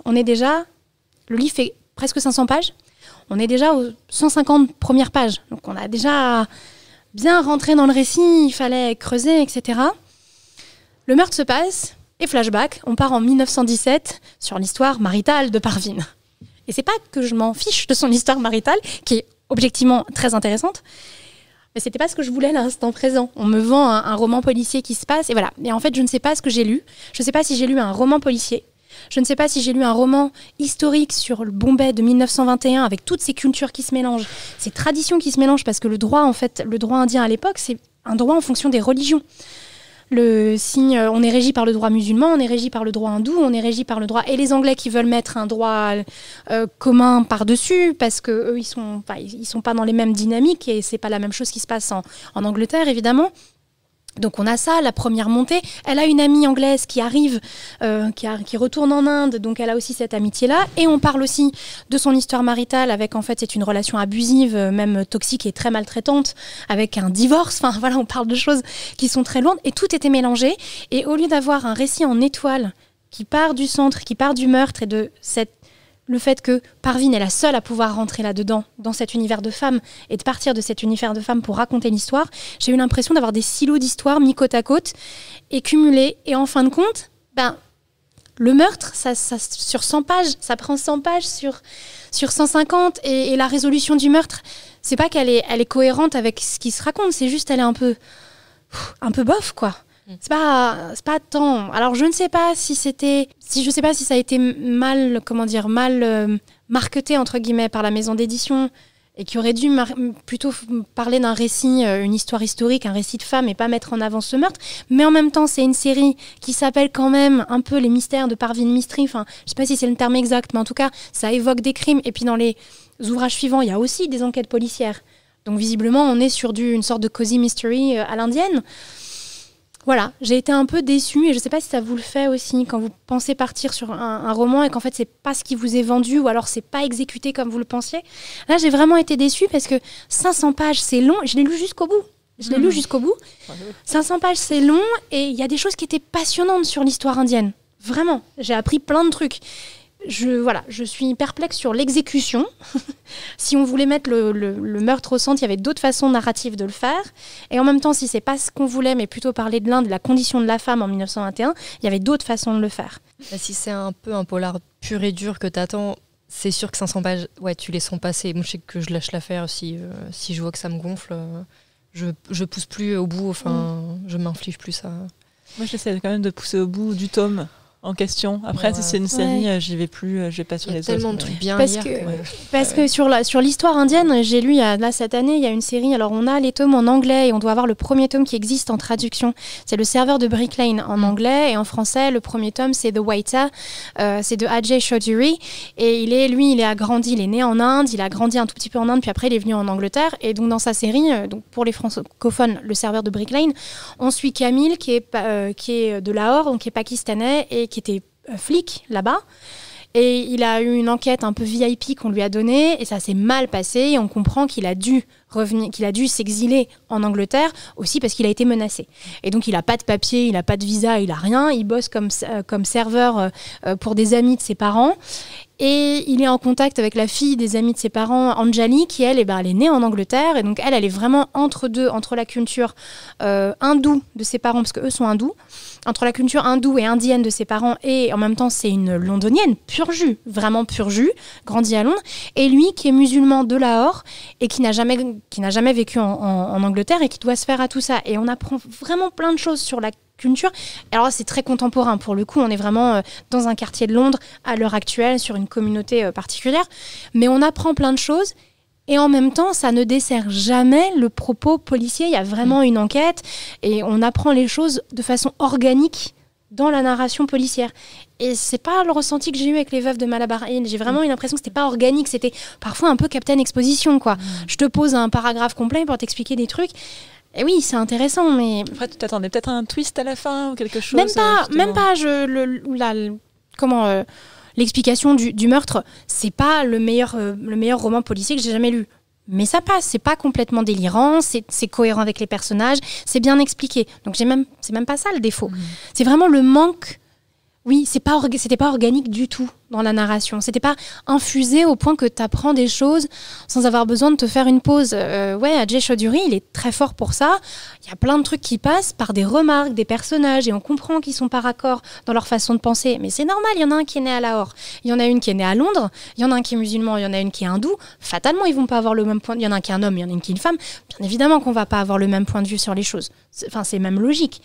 Le livre fait presque 500 pages. On est déjà aux 150 premières pages. Donc on a déjà bien rentré dans le récit, il fallait creuser, etc. Le meurtre se passe, et flashback, on part en 1917 sur l'histoire maritale de Parveen. Et c'est pas que je m'en fiche de son histoire maritale, qui est objectivement très intéressante, mais c'était pas ce que je voulais à l'instant présent. On me vend un roman policier qui se passe, et voilà. Et en fait, je ne sais pas ce que j'ai lu. Je ne sais pas si j'ai lu un roman policier. Je ne sais pas si j'ai lu un roman historique sur le Bombay de 1921 avec toutes ces cultures qui se mélangent, ces traditions qui se mélangent, parce que le droit indien à l'époque, c'est un droit en fonction des religions. On est régi par le droit musulman, on est régi par le droit hindou, on est régi par le droit... Et les Anglais qui veulent mettre un droit commun par-dessus, parce qu'eux, ils sont pas dans les mêmes dynamiques, et c'est pas la même chose qui se passe en Angleterre, évidemment. Donc on a ça, la première montée. Elle a une amie anglaise qui arrive, qui retourne en Inde, donc elle a aussi cette amitié-là. Et on parle aussi de son histoire maritale avec, en fait, c'est une relation abusive, même toxique et très maltraitante, avec un divorce. Enfin voilà, on parle de choses qui sont très lourdes et tout était mélangé. Et au lieu d'avoir un récit en étoile qui part du centre, qui part du meurtre et de le fait que Parveen est la seule à pouvoir rentrer là-dedans, dans cet univers de femmes, et de partir de cet univers de femmes pour raconter l'histoire, j'ai eu l'impression d'avoir des silos d'histoires mis côte à côte et cumulés. Et en fin de compte, le meurtre, ça, sur 100 pages, ça prend 100 pages sur 150, et la résolution du meurtre, c'est pas qu'elle est cohérente avec ce qui se raconte, c'est juste elle est un peu bof, quoi. C'est pas tant. Alors je ne sais pas si ça a été mal marketé entre guillemets par la maison d'édition, et qui aurait dû plutôt parler d'un récit, une histoire historique, un récit de femme, et pas mettre en avant ce meurtre. Mais en même temps, c'est une série qui s'appelle quand même un peu Les Mystères de Parveen Mystery. Enfin, je sais pas si c'est le terme exact, mais en tout cas, ça évoque des crimes. Et puis dans les ouvrages suivants, il y a aussi des enquêtes policières. Donc visiblement, on est sur une sorte de cozy mystery à l'indienne. Voilà, j'ai été un peu déçue, et je ne sais pas si ça vous le fait aussi quand vous pensez partir sur un roman et qu'en fait c'est pas ce qui vous est vendu, ou alors c'est pas exécuté comme vous le pensiez. Là, j'ai vraiment été déçue parce que 500 pages, c'est long. Je l'ai lu jusqu'au bout. 500 pages, c'est long, et il y a des choses qui étaient passionnantes sur l'histoire indienne. Vraiment, j'ai appris plein de trucs. Je suis perplexe sur l'exécution. Si on voulait mettre le meurtre au centre, il y avait d'autres façons narratives de le faire. Et en même temps, si c'est pas ce qu'on voulait, mais plutôt parler de l'Inde, de la condition de la femme en 1921, il y avait d'autres façons de le faire. Si c'est un peu un polar pur et dur que t'attends, c'est sûr que 500 pages, ouais, tu les sens passer. Moi, je sais que je lâche l'affaire si je vois que ça me gonfle. Je pousse plus au bout, je m'inflige plus ça. Moi, j'essaie quand même de pousser au bout du tome en question. Après, si c'est une série, j'y vais plus, je vais pas sur les autres. Il y a tellement de trucs bien à lire. Parce que sur l'histoire indienne, j'ai lu cette année, il y a une série. Alors on a les tomes en anglais, et on doit avoir le premier tome qui existe en traduction. C'est Le Serveur de Brick Lane en anglais, et en français, le premier tome c'est The Waiter. C'est de Ajay Chaudhuri, et il est né en Inde, il a grandi un tout petit peu en Inde, puis après il est venu en Angleterre. Et donc dans sa série, donc pour les francophones, Le Serveur de Brick Lane, on suit Camille qui est de Lahore, donc qui est pakistanais, et qui était flic là-bas. Et il a eu une enquête un peu VIP qu'on lui a donnée, et ça s'est mal passé, et on comprend qu'il a dû s'exiler en Angleterre aussi parce qu'il a été menacé. Et donc il n'a pas de papier, il n'a pas de visa, il n'a rien. Il bosse comme serveur pour des amis de ses parents. Et il est en contact avec la fille des amis de ses parents, Anjali, qui elle est née en Angleterre. Et donc elle est vraiment entre la culture hindoue de ses parents, parce qu'eux sont hindous, entre la culture hindoue et indienne de ses parents, et en même temps c'est une londonienne, pur jus, vraiment pur jus, grandie à Londres. Et lui qui est musulman de Lahore, et qui n'a jamais vécu en Angleterre, et qui doit se faire à tout ça. Et on apprend vraiment plein de choses sur la culture. Alors c'est très contemporain, pour le coup on est vraiment dans un quartier de Londres à l'heure actuelle, sur une communauté particulière, mais on apprend plein de choses, et en même temps ça ne dessert jamais le propos policier. Il y a vraiment une enquête, et on apprend les choses de façon organique dans la narration policière. Et c'est pas le ressenti que j'ai eu avec Les Veuves de Malabar Hill. J'ai vraiment eu l'impression que c'était pas organique, c'était parfois un peu Captain Exposition, quoi. Je te pose un paragraphe complet pour t'expliquer des trucs. Et oui, c'est intéressant, mais... Après, tu t'attendais peut-être à un twist à la fin ou quelque chose. Même pas. L'explication du meurtre, c'est pas le meilleur roman policier que j'ai jamais lu. Mais ça passe, c'est pas complètement délirant, c'est cohérent avec les personnages, c'est bien expliqué. Donc c'est même pas ça le défaut. C'est vraiment le manque. Oui, c'était pas organique du tout dans la narration. C'était pas infusé au point que tu apprends des choses sans avoir besoin de te faire une pause. Ajay Chaudhuri, il est très fort pour ça. Il y a plein de trucs qui passent par des remarques des personnages et on comprend qu'ils sont pas raccords dans leur façon de penser. Mais c'est normal, il y en a un qui est né à Lahore, il y en a une qui est née à Londres, il y en a un qui est musulman, il y en a une qui est hindoue. Fatalement, ils vont pas avoir le même point de vue. Il y en a un qui est un homme, il y en a une qui est une femme. Bien évidemment qu'on va pas avoir le même point de vue sur les choses. C'est même logique.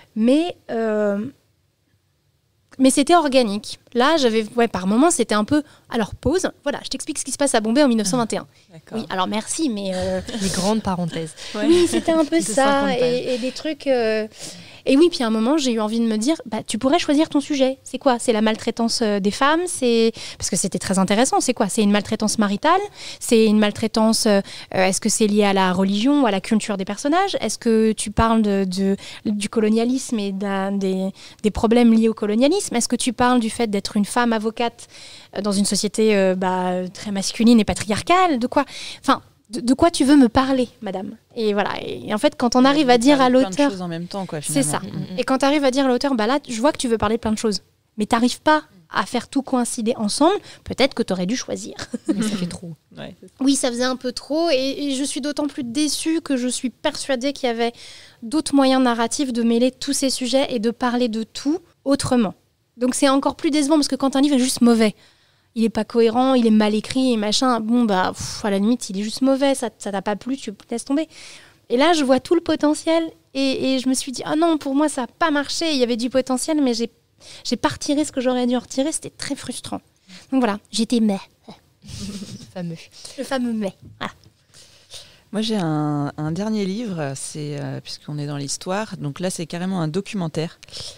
Mais c'était organique. Là, par moments, c'était un peu... Alors, pause. Voilà, je t'explique ce qui se passe à Bombay en 1921. D'accord. Oui, alors merci, mais... Les grandes parenthèses. Ouais. Oui, c'était un peu De ça. 50 pages. Et des trucs... Et oui, puis à un moment, j'ai eu envie de me dire, tu pourrais choisir ton sujet. C'est quoi ? C'est la maltraitance des femmes ? Parce que c'était très intéressant. C'est quoi ? C'est une maltraitance maritale ? C'est une maltraitance... est-ce que c'est lié à la religion ou à la culture des personnages ? Est-ce que tu parles du colonialisme et des problèmes liés au colonialisme ? Est-ce que tu parles du fait d'être une femme avocate dans une société très masculine et patriarcale ? De quoi ? Enfin... De quoi tu veux me parler, madame ? Et voilà. Et en fait, quand on arrive à dire à l'auteur... Plein de choses en même temps, quoi, finalement. C'est ça. Et quand tu arrives à dire à l'auteur, là, je vois que tu veux parler de plein de choses. Mais tu n'arrives pas à faire tout coïncider ensemble. Peut-être que tu aurais dû choisir. Mais ça fait trop. Ouais. Oui, ça faisait un peu trop. Et je suis d'autant plus déçue que je suis persuadée qu'il y avait d'autres moyens narratifs de mêler tous ces sujets et de parler de tout autrement. Donc c'est encore plus décevant parce que quand un livre est juste mauvais, il est pas cohérent, il est mal écrit et machin. Bon, à la limite, il est juste mauvais, ça t'a pas plu, tu laisses tomber. Et là, je vois tout le potentiel et je me suis dit, ah non, pour moi, ça n'a pas marché. Il y avait du potentiel, mais j'ai pas retiré ce que j'aurais dû en retirer. C'était très frustrant. Donc voilà, j'étais mais. Fameux. Le fameux mais. Voilà. Moi, j'ai un dernier livre, puisqu'on est dans l'histoire. Donc là, c'est carrément un documentaire.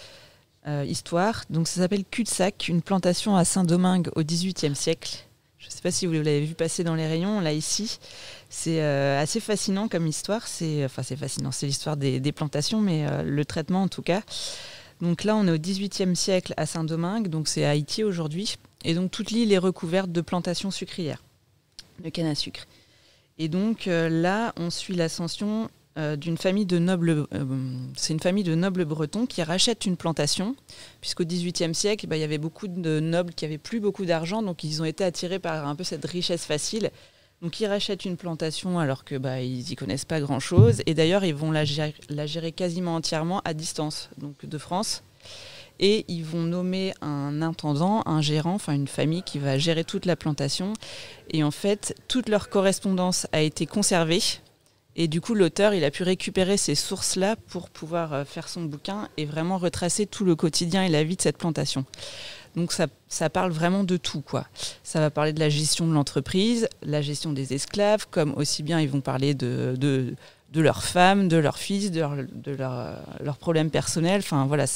Histoire. Donc ça s'appelle Cul-de-sac, une plantation à Saint-Domingue au XVIIIe siècle. Je ne sais pas si vous l'avez vu passer dans les rayons, là ici. C'est assez fascinant comme histoire. C'est fascinant, c'est l'histoire des plantations, mais le traitement en tout cas. Donc là, on est au XVIIIe siècle à Saint-Domingue, donc c'est Haïti aujourd'hui. Et donc toute l'île est recouverte de plantations sucrières, de canne à sucre. Et donc là, on suit l'ascension d'une famille de nobles, c'est une famille de nobles bretons qui rachètent une plantation, puisqu'au XVIIIe siècle, il y avait beaucoup de nobles qui n'avaient plus beaucoup d'argent, donc ils ont été attirés par un peu cette richesse facile. Donc ils rachètent une plantation alors que ils n'y connaissent pas grand-chose, et d'ailleurs ils vont la gérer quasiment entièrement à distance, donc de France. Et ils vont nommer un intendant, un gérant, enfin une famille qui va gérer toute la plantation. Et en fait, toute leur correspondance a été conservée. Et du coup, l'auteur, il a pu récupérer ces sources-là pour pouvoir faire son bouquin et vraiment retracer tout le quotidien et la vie de cette plantation. Donc ça parle vraiment de tout, quoi. Ça va parler de la gestion de l'entreprise, la gestion des esclaves, comme aussi bien ils vont parler de leurs femmes, de leurs fils, de leurs problèmes personnels. Enfin voilà,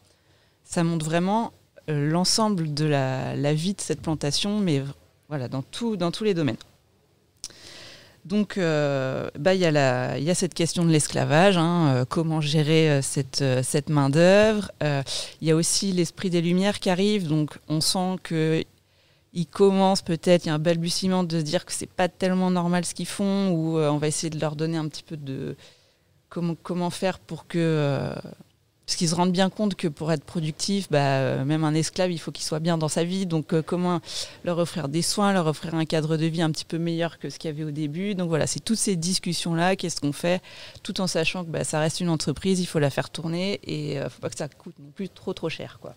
ça montre vraiment l'ensemble de la vie de cette plantation, mais voilà, dans tous les domaines. Donc, il y a cette question de l'esclavage, comment gérer cette main-d'œuvre. Il y a aussi l'esprit des Lumières qui arrive, donc on sent qu'il commence peut-être, il y a un balbutiement de se dire que c'est pas tellement normal ce qu'ils font, ou on va essayer de leur donner un petit peu de comment faire pour que... Parce qu'ils se rendent bien compte que pour être productif, même un esclave, il faut qu'il soit bien dans sa vie. Donc, comment leur offrir des soins, leur offrir un cadre de vie un petit peu meilleur que ce qu'il y avait au début. Donc voilà, c'est toutes ces discussions-là. Qu'est-ce qu'on fait ? Tout en sachant que ça reste une entreprise, il faut la faire tourner et il ne faut pas que ça coûte non plus trop cher, quoi.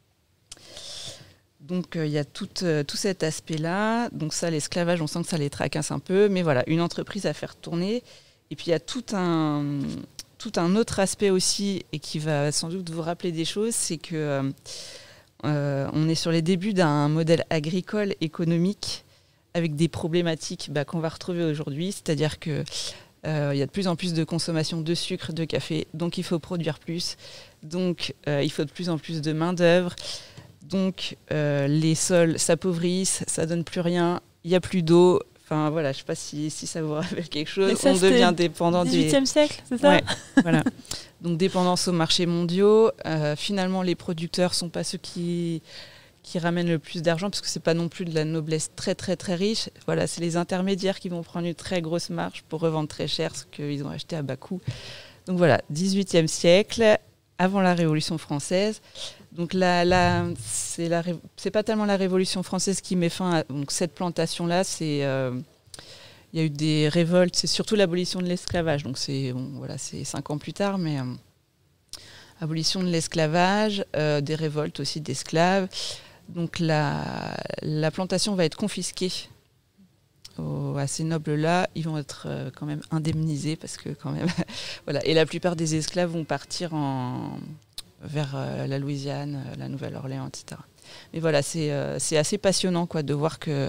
Donc, il y a tout cet aspect-là. Donc ça, l'esclavage, on sent que ça les tracasse un peu. Mais voilà, une entreprise à faire tourner. Et puis, il y a tout un autre aspect aussi, et qui va sans doute vous rappeler des choses, c'est que on est sur les débuts d'un modèle agricole économique avec des problématiques qu'on va retrouver aujourd'hui, c'est-à-dire que y a de plus en plus de consommation de sucre, de café, donc il faut produire plus. Donc, il faut de plus en plus de main-d'œuvre. Donc, les sols s'appauvrissent, ça donne plus rien, il n'y a plus d'eau. Enfin, voilà, je ne sais pas si ça vous rappelle quelque chose. Ça, on devient dépendant du XVIIIe siècle, c'est ça? Ouais, voilà. Donc, dépendance aux marchés mondiaux. Finalement, les producteurs ne sont pas ceux qui ramènent le plus d'argent, parce que ce n'est pas non plus de la noblesse très, très, très riche. Voilà, c'est les intermédiaires qui vont prendre une très grosse marge pour revendre très cher ce qu'ils ont acheté à bas coût. Donc, voilà, XVIIIe siècle, avant la Révolution française. Donc c'est pas tellement la Révolution française qui met fin à donc cette plantation-là. Il y a eu des révoltes, c'est surtout l'abolition de l'esclavage. Donc c'est 5 ans plus tard, mais abolition de l'esclavage, des révoltes aussi d'esclaves. Donc la plantation va être confisquée à ces nobles-là. Ils vont être quand même indemnisés parce que quand même voilà. Et la plupart des esclaves vont partir vers la Louisiane, la Nouvelle-Orléans, etc. Mais voilà, c'est assez passionnant quoi, de voir que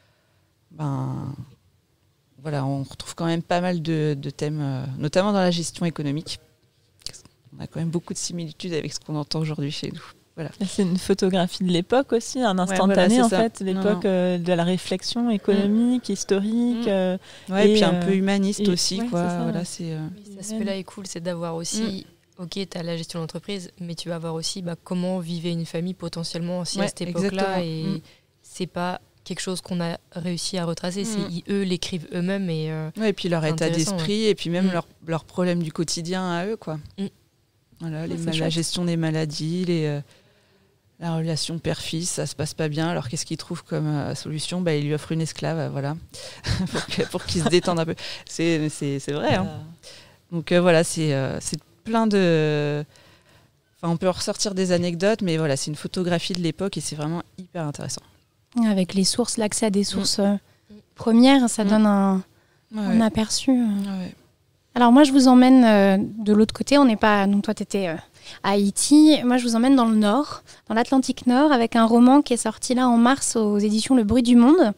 voilà, on retrouve quand même pas mal de thèmes, notamment dans la gestion économique. On a quand même beaucoup de similitudes avec ce qu'on entend aujourd'hui chez nous. Voilà. C'est une photographie de l'époque aussi, un instantané en fait, l'époque de la réflexion économique, historique. Et puis un peu humaniste aussi. Ouais, quoi. c'est ça, voilà, cet aspect-là est cool, c'est d'avoir aussi... Ok, tu as la gestion d'entreprise, mais tu vas voir aussi comment vivait une famille potentiellement aussi à cette époque-là. Et c'est pas quelque chose qu'on a réussi à retracer. Eux l'écrivent eux-mêmes. Et puis leur état d'esprit, et puis même leurs problèmes du quotidien à eux. Quoi. Voilà, la gestion des maladies, la relation père-fils, ça se passe pas bien. Alors qu'est-ce qu'ils trouvent comme solution? Ils lui offrent une esclave, voilà, pour qu'il se détende un peu. C'est vrai. Hein. Donc voilà, c'est plein de... Enfin, on peut ressortir des anecdotes, mais voilà, c'est une photographie de l'époque et c'est vraiment hyper intéressant. Avec les sources, l'accès à des sources premières, ça donne un aperçu. Alors moi, je vous emmène de l'autre côté. On n'est pas... Donc toi, tu étais à Haïti. Moi, je vous emmène dans le Nord, dans l'Atlantique Nord, avec un roman qui est sorti là en mars aux éditions Le Bruit du Monde.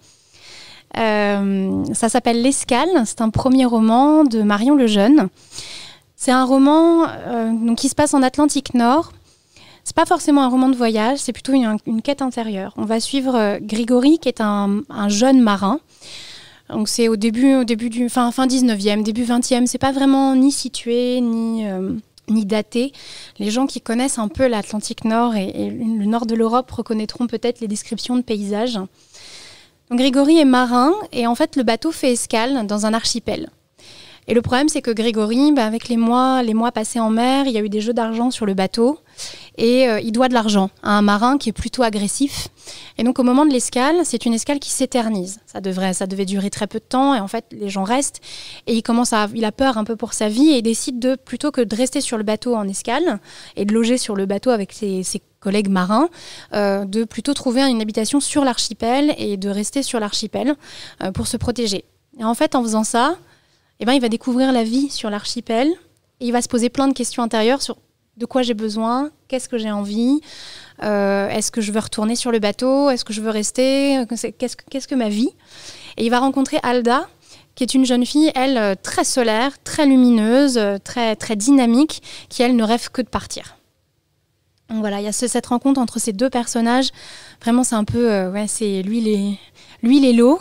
Ça s'appelle L'Escale. C'est un premier roman de Marion Lejeune. C'est un roman qui se passe en Atlantique Nord. C'est pas forcément un roman de voyage, c'est plutôt une quête intérieure. On va suivre Grégory, qui est un jeune marin. Donc c'est au début du fin 19e, début 20e. C'est pas vraiment ni situé, ni daté. Les gens qui connaissent un peu l'Atlantique Nord et le nord de l'Europe reconnaîtront peut-être les descriptions de paysages. Donc Grégory est marin et en fait le bateau fait escale dans un archipel. Et le problème, c'est que Grégory, avec les mois passés en mer, il y a eu des jeux d'argent sur le bateau et il doit de l'argent à un marin qui est plutôt agressif. Et donc, au moment de l'escale, c'est une escale qui s'éternise. Ça devait durer très peu de temps et en fait, les gens restent et il a peur un peu pour sa vie et il décide plutôt que de rester sur le bateau en escale et de loger sur le bateau avec ses collègues marins, de plutôt trouver une habitation sur l'archipel et de rester sur l'archipel pour se protéger. Et en fait, en faisant ça, il va découvrir la vie sur l'archipel et il va se poser plein de questions intérieures sur de quoi j'ai besoin, qu'est-ce que j'ai envie, est-ce que je veux retourner sur le bateau, est-ce que je veux rester, qu'est-ce que ma vie. Et il va rencontrer Alda, qui est une jeune fille, elle, très solaire, très lumineuse, très, très dynamique, qui, elle, ne rêve que de partir. Donc voilà, il y a cette rencontre entre ces deux personnages. Vraiment, c'est un peu... c'est l'huile et l'eau.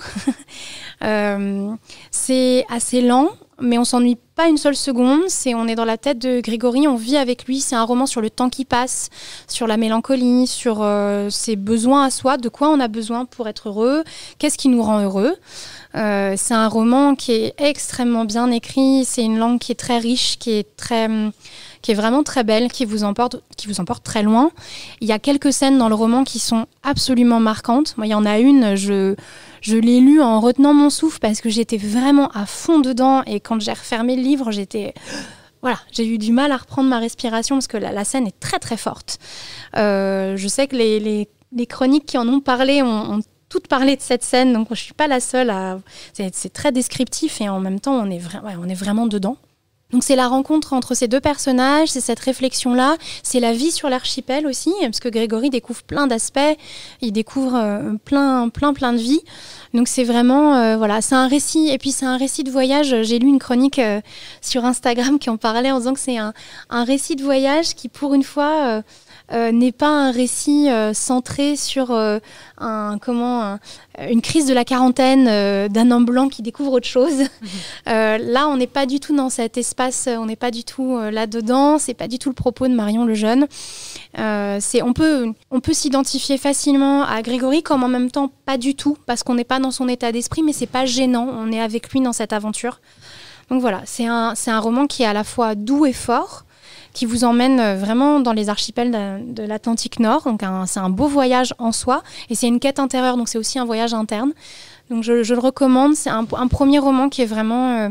C'est assez lent, mais on s'ennuie pas une seule seconde. On est dans la tête de Grégory, on vit avec lui. C'est un roman sur le temps qui passe, sur la mélancolie, sur ses besoins à soi, de quoi on a besoin pour être heureux, qu'est-ce qui nous rend heureux. C'est un roman qui est extrêmement bien écrit. C'est une langue qui est très riche, qui est vraiment très belle, qui vous emporte très loin. Il y a quelques scènes dans le roman qui sont absolument marquantes. Moi, il y en a une, je l'ai lue en retenant mon souffle parce que j'étais vraiment à fond dedans et quand j'ai refermé le livre, j'ai eu du mal à reprendre ma respiration parce que la scène est très très forte. Je sais que les chroniques qui en ont parlé ont toutes parlé de cette scène, donc je ne suis pas la seule c'est très descriptif et en même temps on est vraiment dedans. Donc c'est la rencontre entre ces deux personnages, c'est cette réflexion-là, c'est la vie sur l'archipel aussi, parce que Grégory découvre plein d'aspects, il découvre plein de vies. Donc c'est vraiment, voilà, c'est un récit, et puis c'est un récit de voyage. J'ai lu une chronique sur Instagram qui en parlait en disant que c'est un récit de voyage qui, pour une fois, n'est pas un récit centré sur une crise de la quarantaine d'un homme blanc qui découvre autre chose. Là, on n'est pas du tout dans cet espace, on n'est pas du tout là-dedans, c'est pas du tout le propos de Marion Lejeune. On peut s'identifier facilement à Grégory, comme en même temps pas du tout, parce qu'on n'est pas dans son état d'esprit, mais c'est pas gênant, on est avec lui dans cette aventure. Donc voilà, c'est un roman qui est à la fois doux et fort, qui vous emmène vraiment dans les archipels de l'Atlantique Nord. Donc c'est un beau voyage en soi, et c'est une quête intérieure, donc c'est aussi un voyage interne. Donc je le recommande, c'est un premier roman qui est vraiment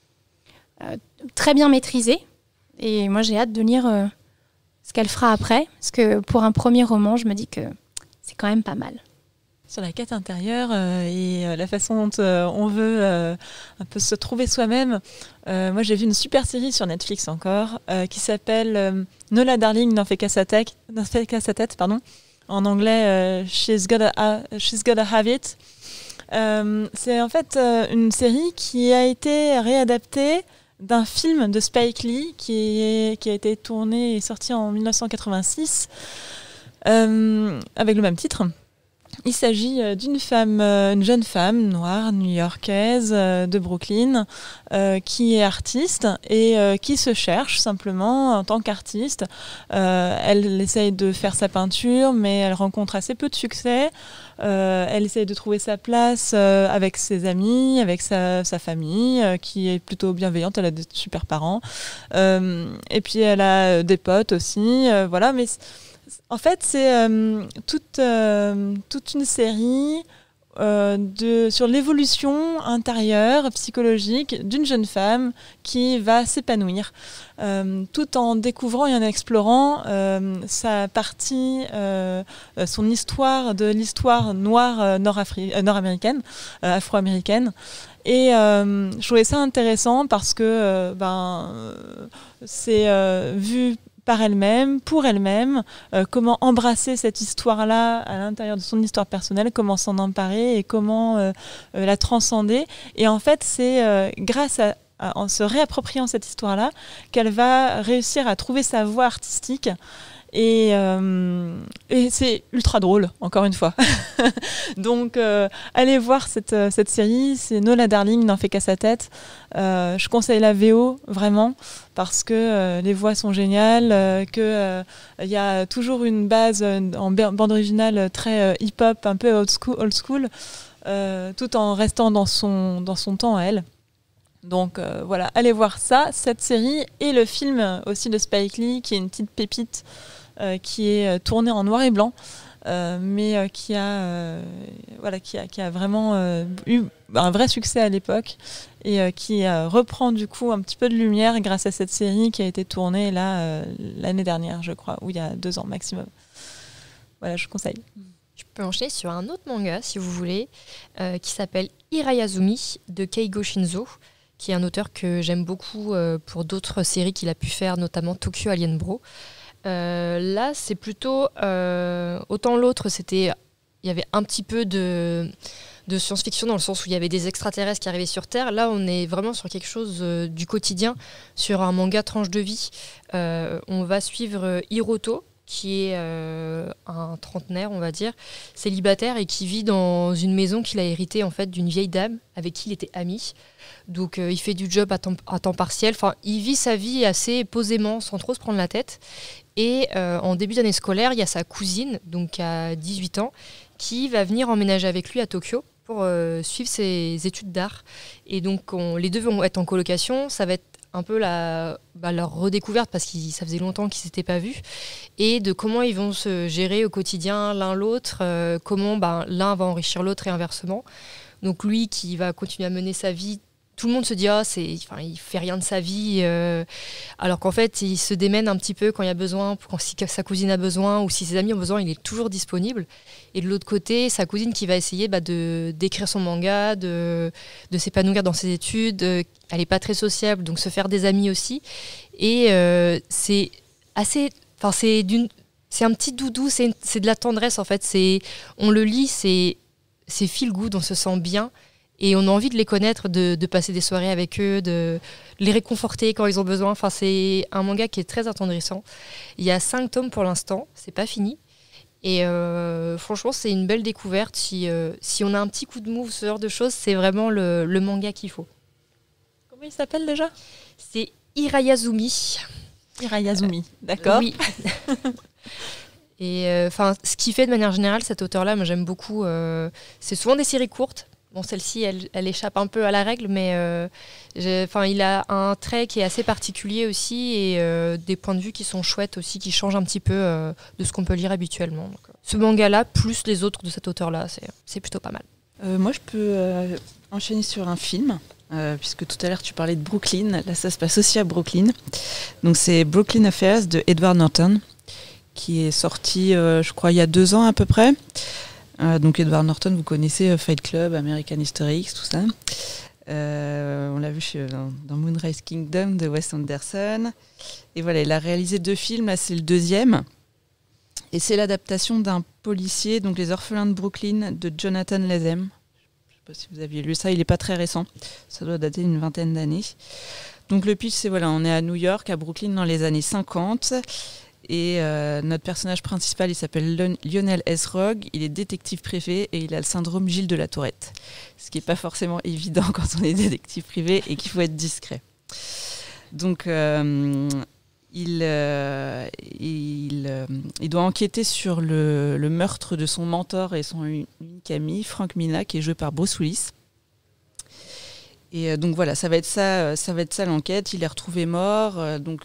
très bien maîtrisé, et moi j'ai hâte de lire ce qu'elle fera après, parce que pour un premier roman, je me dis que c'est quand même pas mal. Sur la quête intérieure et la façon dont on veut un peu se trouver soi-même. Moi, j'ai vu une super série sur Netflix encore qui s'appelle Nola Darling n'en fait qu'à sa tête, pardon. En anglais, She's Gotta Have It. C'est en fait une série qui a été réadaptée d'un film de Spike Lee qui a été tourné et sorti en 1986 avec le même titre. Il s'agit d'une femme, une jeune femme noire, new-yorkaise, de Brooklyn, qui est artiste et qui se cherche simplement en tant qu'artiste. Elle essaye de faire sa peinture, mais elle rencontre assez peu de succès. Elle essaye de trouver sa place avec ses amis, avec sa famille, qui est plutôt bienveillante. Elle a des super parents. Et puis elle a des potes aussi. Voilà, mais... En fait, c'est toute une série sur l'évolution intérieure, psychologique d'une jeune femme qui va s'épanouir, tout en découvrant et en explorant sa partie, son histoire de l'histoire noire nord-américaine, afro-américaine. Et je trouvais ça intéressant parce que c'est vu par elle-même, pour elle-même, comment embrasser cette histoire-là à l'intérieur de son histoire personnelle, comment s'en emparer et comment la transcender. Et en fait, c'est grâce en se réappropriant cette histoire-là qu'elle va réussir à trouver sa voie artistique. Et c'est ultra drôle, encore une fois. Donc, allez voir cette série. C'est Nola Darling n'en fait qu'à sa tête. Je conseille la VO, vraiment, parce que les voix sont géniales, qu'il y a toujours une base en bande originale très hip-hop, un peu old school, tout en restant dans son temps à elle. Donc voilà, allez voir ça, cette série, et le film aussi de Spike Lee, qui est une petite pépite, qui est tourné en noir et blanc, mais qui a vraiment eu un vrai succès à l'époque, et qui reprend du coup un petit peu de lumière grâce à cette série qui a été tournée là l'année dernière, je crois, ou il y a 2 ans maximum. Voilà, je conseille. Je peux enchaîner sur un autre manga, si vous voulez, qui s'appelle Hirayazumi de Keigo Shinzo, qui est un auteur que j'aime beaucoup pour d'autres séries qu'il a pu faire, notamment Tokyo Alien Bro. Là, c'est plutôt... autant l'autre, il y avait un petit peu de science-fiction dans le sens où il y avait des extraterrestres qui arrivaient sur Terre. Là, on est vraiment sur quelque chose du quotidien, sur un manga tranche de vie. On va suivre Hiroto, qui est un trentenaire, on va dire, célibataire, et qui vit dans une maison qu'il a héritée en fait d'une vieille dame avec qui il était ami. Donc il fait du job à temps partiel. Enfin, il vit sa vie assez posément, sans trop se prendre la tête. Et en début d'année scolaire, il y a sa cousine, donc à 18 ans, qui va venir emménager avec lui à Tokyo pour suivre ses études d'art. Et donc les deux vont être en colocation. Ça va être un peu leur redécouverte, parce que ça faisait longtemps qu'ils ne s'étaient pas vus, et de comment ils vont se gérer au quotidien l'un l'autre, comment l'un va enrichir l'autre et inversement. Donc lui qui va continuer à mener sa vie tout le monde se dit il fait rien de sa vie, alors qu'en fait il se démène un petit peu quand il y a besoin, si sa cousine a besoin ou si ses amis ont besoin, il est toujours disponible. Et de l'autre côté, sa cousine qui va essayer d'écrire son manga, de s'épanouir dans ses études, elle est pas très sociable, donc se faire des amis aussi. Et c'est assez, c'est un petit doudou, c'est de la tendresse en fait. On le lit, c'est feel good, on se sent bien. Et on a envie de les connaître, de passer des soirées avec eux, de les réconforter quand ils ont besoin. Enfin, c'est un manga qui est très attendrissant. Il y a 5 tomes pour l'instant, c'est pas fini. Et franchement, c'est une belle découverte. Si on a un petit coup de mou, ce genre de choses, c'est vraiment le manga qu'il faut. Comment il s'appelle déjà ? C'est Hirayazumi. Hirayazumi, d'accord. Oui. Et ce qu'il fait de manière générale, cet auteur-là, moi j'aime beaucoup. C'est souvent des séries courtes. Bon, celle-ci, elle échappe un peu à la règle, mais il a un trait qui est assez particulier aussi et des points de vue qui sont chouettes aussi, qui changent un petit peu de ce qu'on peut lire habituellement. Donc, ce manga-là, plus les autres de cet auteur-là, c'est plutôt pas mal. Moi, je peux enchaîner sur un film, puisque tout à l'heure tu parlais de Brooklyn. Là, ça se passe aussi à Brooklyn. Donc, c'est Brooklyn Affairs de Edward Norton, qui est sorti, je crois, il y a 2 ans à peu près. Donc Edward Norton, vous connaissez Fight Club, American History X, tout ça. On l'a vu dans Moonrise Kingdom de Wes Anderson. Et voilà, il a réalisé 2 films, là c'est le 2e. Et c'est l'adaptation d'un policier, donc Les Orphelins de Brooklyn, de Jonathan Lethem. Je ne sais pas si vous aviez lu ça, il n'est pas très récent. Ça doit dater d'une 20aine d'années. Donc le pitch, c'est on est à New York, à Brooklyn dans les années 50. Et notre personnage principal, il s'appelle Lionel S. Rogue, il est détective privé et il a le syndrome Gilles de la Tourette. Ce qui n'est pas forcément évident quand on est détective privé et qu'il faut être discret. Donc il doit enquêter sur le meurtre de son mentor et son unique ami, Frank Mina, qui est joué par Bruce Willis. Et donc voilà, ça va être ça l'enquête. Il est retrouvé mort.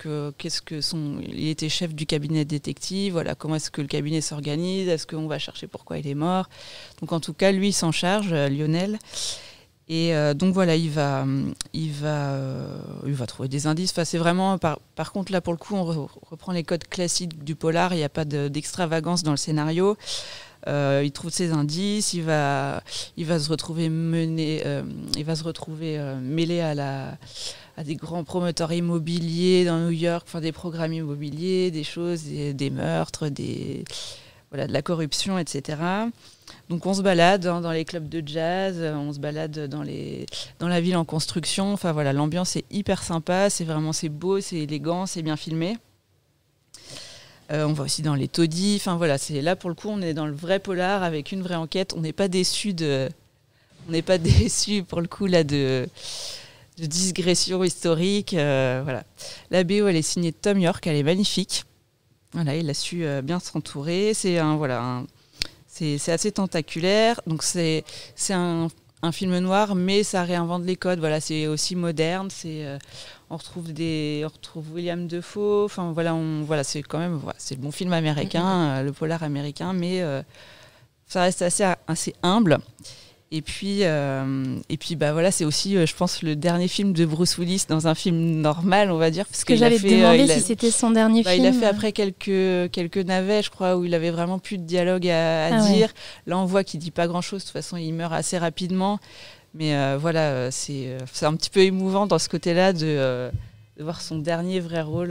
Il était chef du cabinet de détective. Voilà, comment est-ce que le cabinet s'organise ? Est-ce qu'on va chercher pourquoi il est mort ? Donc en tout cas, lui, il s'en charge, Lionel. Et donc voilà, il va trouver des indices. Enfin, c'est vraiment, par contre, là pour le coup, on reprend les codes classiques du polar. Il n'y a pas d'extravagance dans le scénario. Il trouve ses indices, il va se retrouver mêlé à des grands promoteurs immobiliers dans New York, enfin des programmes immobiliers, des choses, des meurtres, de la corruption, etc. Donc on se balade dans les clubs de jazz, on se balade dans la ville en construction. Enfin voilà, l'ambiance est hyper sympa, c'est beau, c'est élégant, c'est bien filmé. On va aussi dans les taudis. Enfin voilà, c'est là pour le coup, on est dans le vrai polar avec une vraie enquête. On n'est pas déçus pour le coup là de digression historique. Voilà. La BO, elle est signée de Tom York, elle est magnifique. Voilà, il a su bien s'entourer. C'est assez tentaculaire. Donc c'est un film noir, mais ça réinvente les codes. Voilà, c'est aussi moderne. On retrouve William Dafoe. Enfin voilà, c'est quand même c'est le bon film américain, le polar américain, mais ça reste assez humble. Et puis voilà, c'est aussi, je pense, le dernier film de Bruce Willis dans un film normal, on va dire. Parce que j'allais te demander si c'était son dernier film. Il a fait après quelques navets, je crois, où il avait vraiment plus de dialogue à dire. Ouais. Là, on voit qu'il dit pas grand-chose. De toute façon, il meurt assez rapidement. Mais voilà, c'est un petit peu émouvant dans ce côté-là de voir son dernier vrai rôle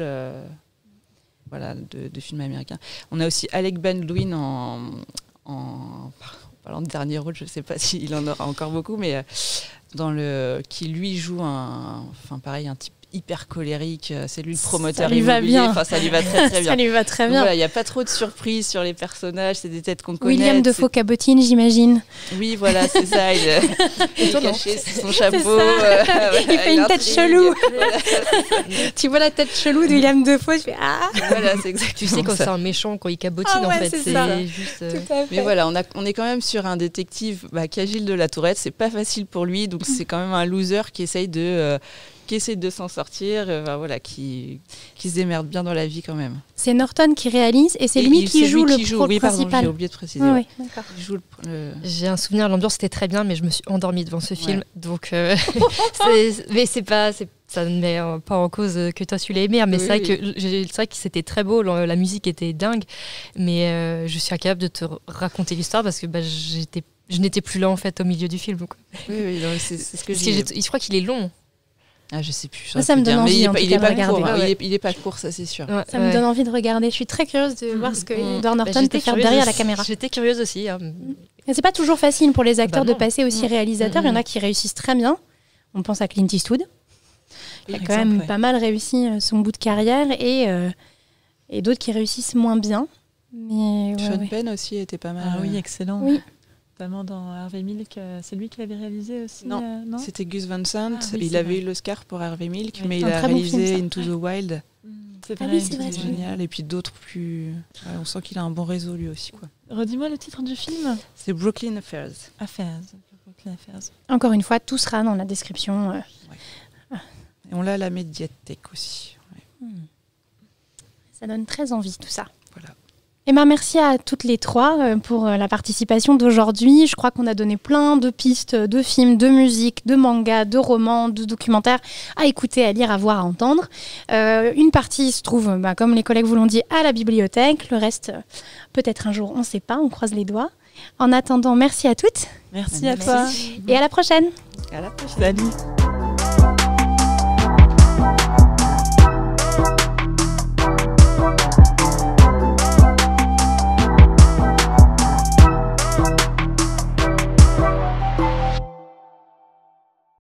de film américain. On a aussi Alec Baldwin en parlant de dernier rôle, je ne sais pas s'il en aura encore beaucoup, mais qui lui joue un type hyper colérique. C'est lui le promoteur immobilier. Enfin, ça lui va très très bien. Ça lui va très bien. Voilà, il n'y a pas trop de surprises sur les personnages. C'est des têtes qu'on connaît. William Dafoe cabotine, j'imagine. Oui, voilà, c'est ça. Il est caché sous son chapeau. Il fait une tête chelou. Tu vois la tête chelou de William Dafoe, je fais ah. Voilà, c'est exactement. Tu sais quand c'est un méchant, quand il cabotine en fait. C'est juste. Mais voilà, on est quand même sur un détective qui a Gilles de la Tourette. C'est pas facile pour lui, donc c'est quand même un loser qui essaye de qui essaie de s'en sortir, voilà, qui se démerde bien dans la vie quand même. C'est Norton qui réalise et c'est lui qui joue le rôle principal. J'ai oublié de préciser. Oui, d'accord. Il joue J'ai un souvenir, l'ambiance était très bien, mais je me suis endormie devant ce film. Donc, mais ça ne met pas en cause que toi tu l'as aimé, mais c'est vrai que c'était très beau, la musique était dingue, mais je suis incapable de te raconter l'histoire parce que je n'étais plus là en fait au milieu du film. Oui, c'est ce que je crois qu'il est long. Ah, je sais plus. Ça me donne envie de regarder. Il est pas court, ça c'est sûr. Ça me donne envie de regarder. Je suis très curieuse de voir ce que Edward Norton peut faire derrière la caméra. J'étais curieuse aussi. C'est pas toujours facile pour les acteurs de passer aussi réalisateur. Il y en a qui réussissent très bien. On pense à Clint Eastwood. Il a quand même pas mal réussi son bout de carrière et d'autres qui réussissent moins bien. Mais Sean Penn aussi était pas mal. Ah oui, excellent. Oui. Notamment dans Harvey Milk, c'est lui qui l'avait réalisé aussi. Non, c'était Gus Van Sant. Il avait eu l'Oscar pour Harvey Milk, mais il a réalisé Into the Wild. C'est vrai, c'est génial. Et puis d'autres plus. On sent qu'il a un bon réseau lui aussi, quoi. Redis-moi le titre du film. C'est Brooklyn Affairs. Brooklyn Affairs. Encore une fois, tout sera dans la description. Et on l'a à la médiathèque aussi. Ça donne très envie tout ça. Voilà. Eh ben, merci à toutes les trois pour la participation d'aujourd'hui. Je crois qu'on a donné plein de pistes de films, de musique, de mangas, de romans, de documentaires à écouter, à lire, à voir, à entendre. Une partie se trouve, comme les collègues vous l'ont dit, à la bibliothèque. Le reste, peut-être un jour, on ne sait pas, on croise les doigts. En attendant, merci à toutes. Merci à toi. Et à la prochaine. À la prochaine. Salut.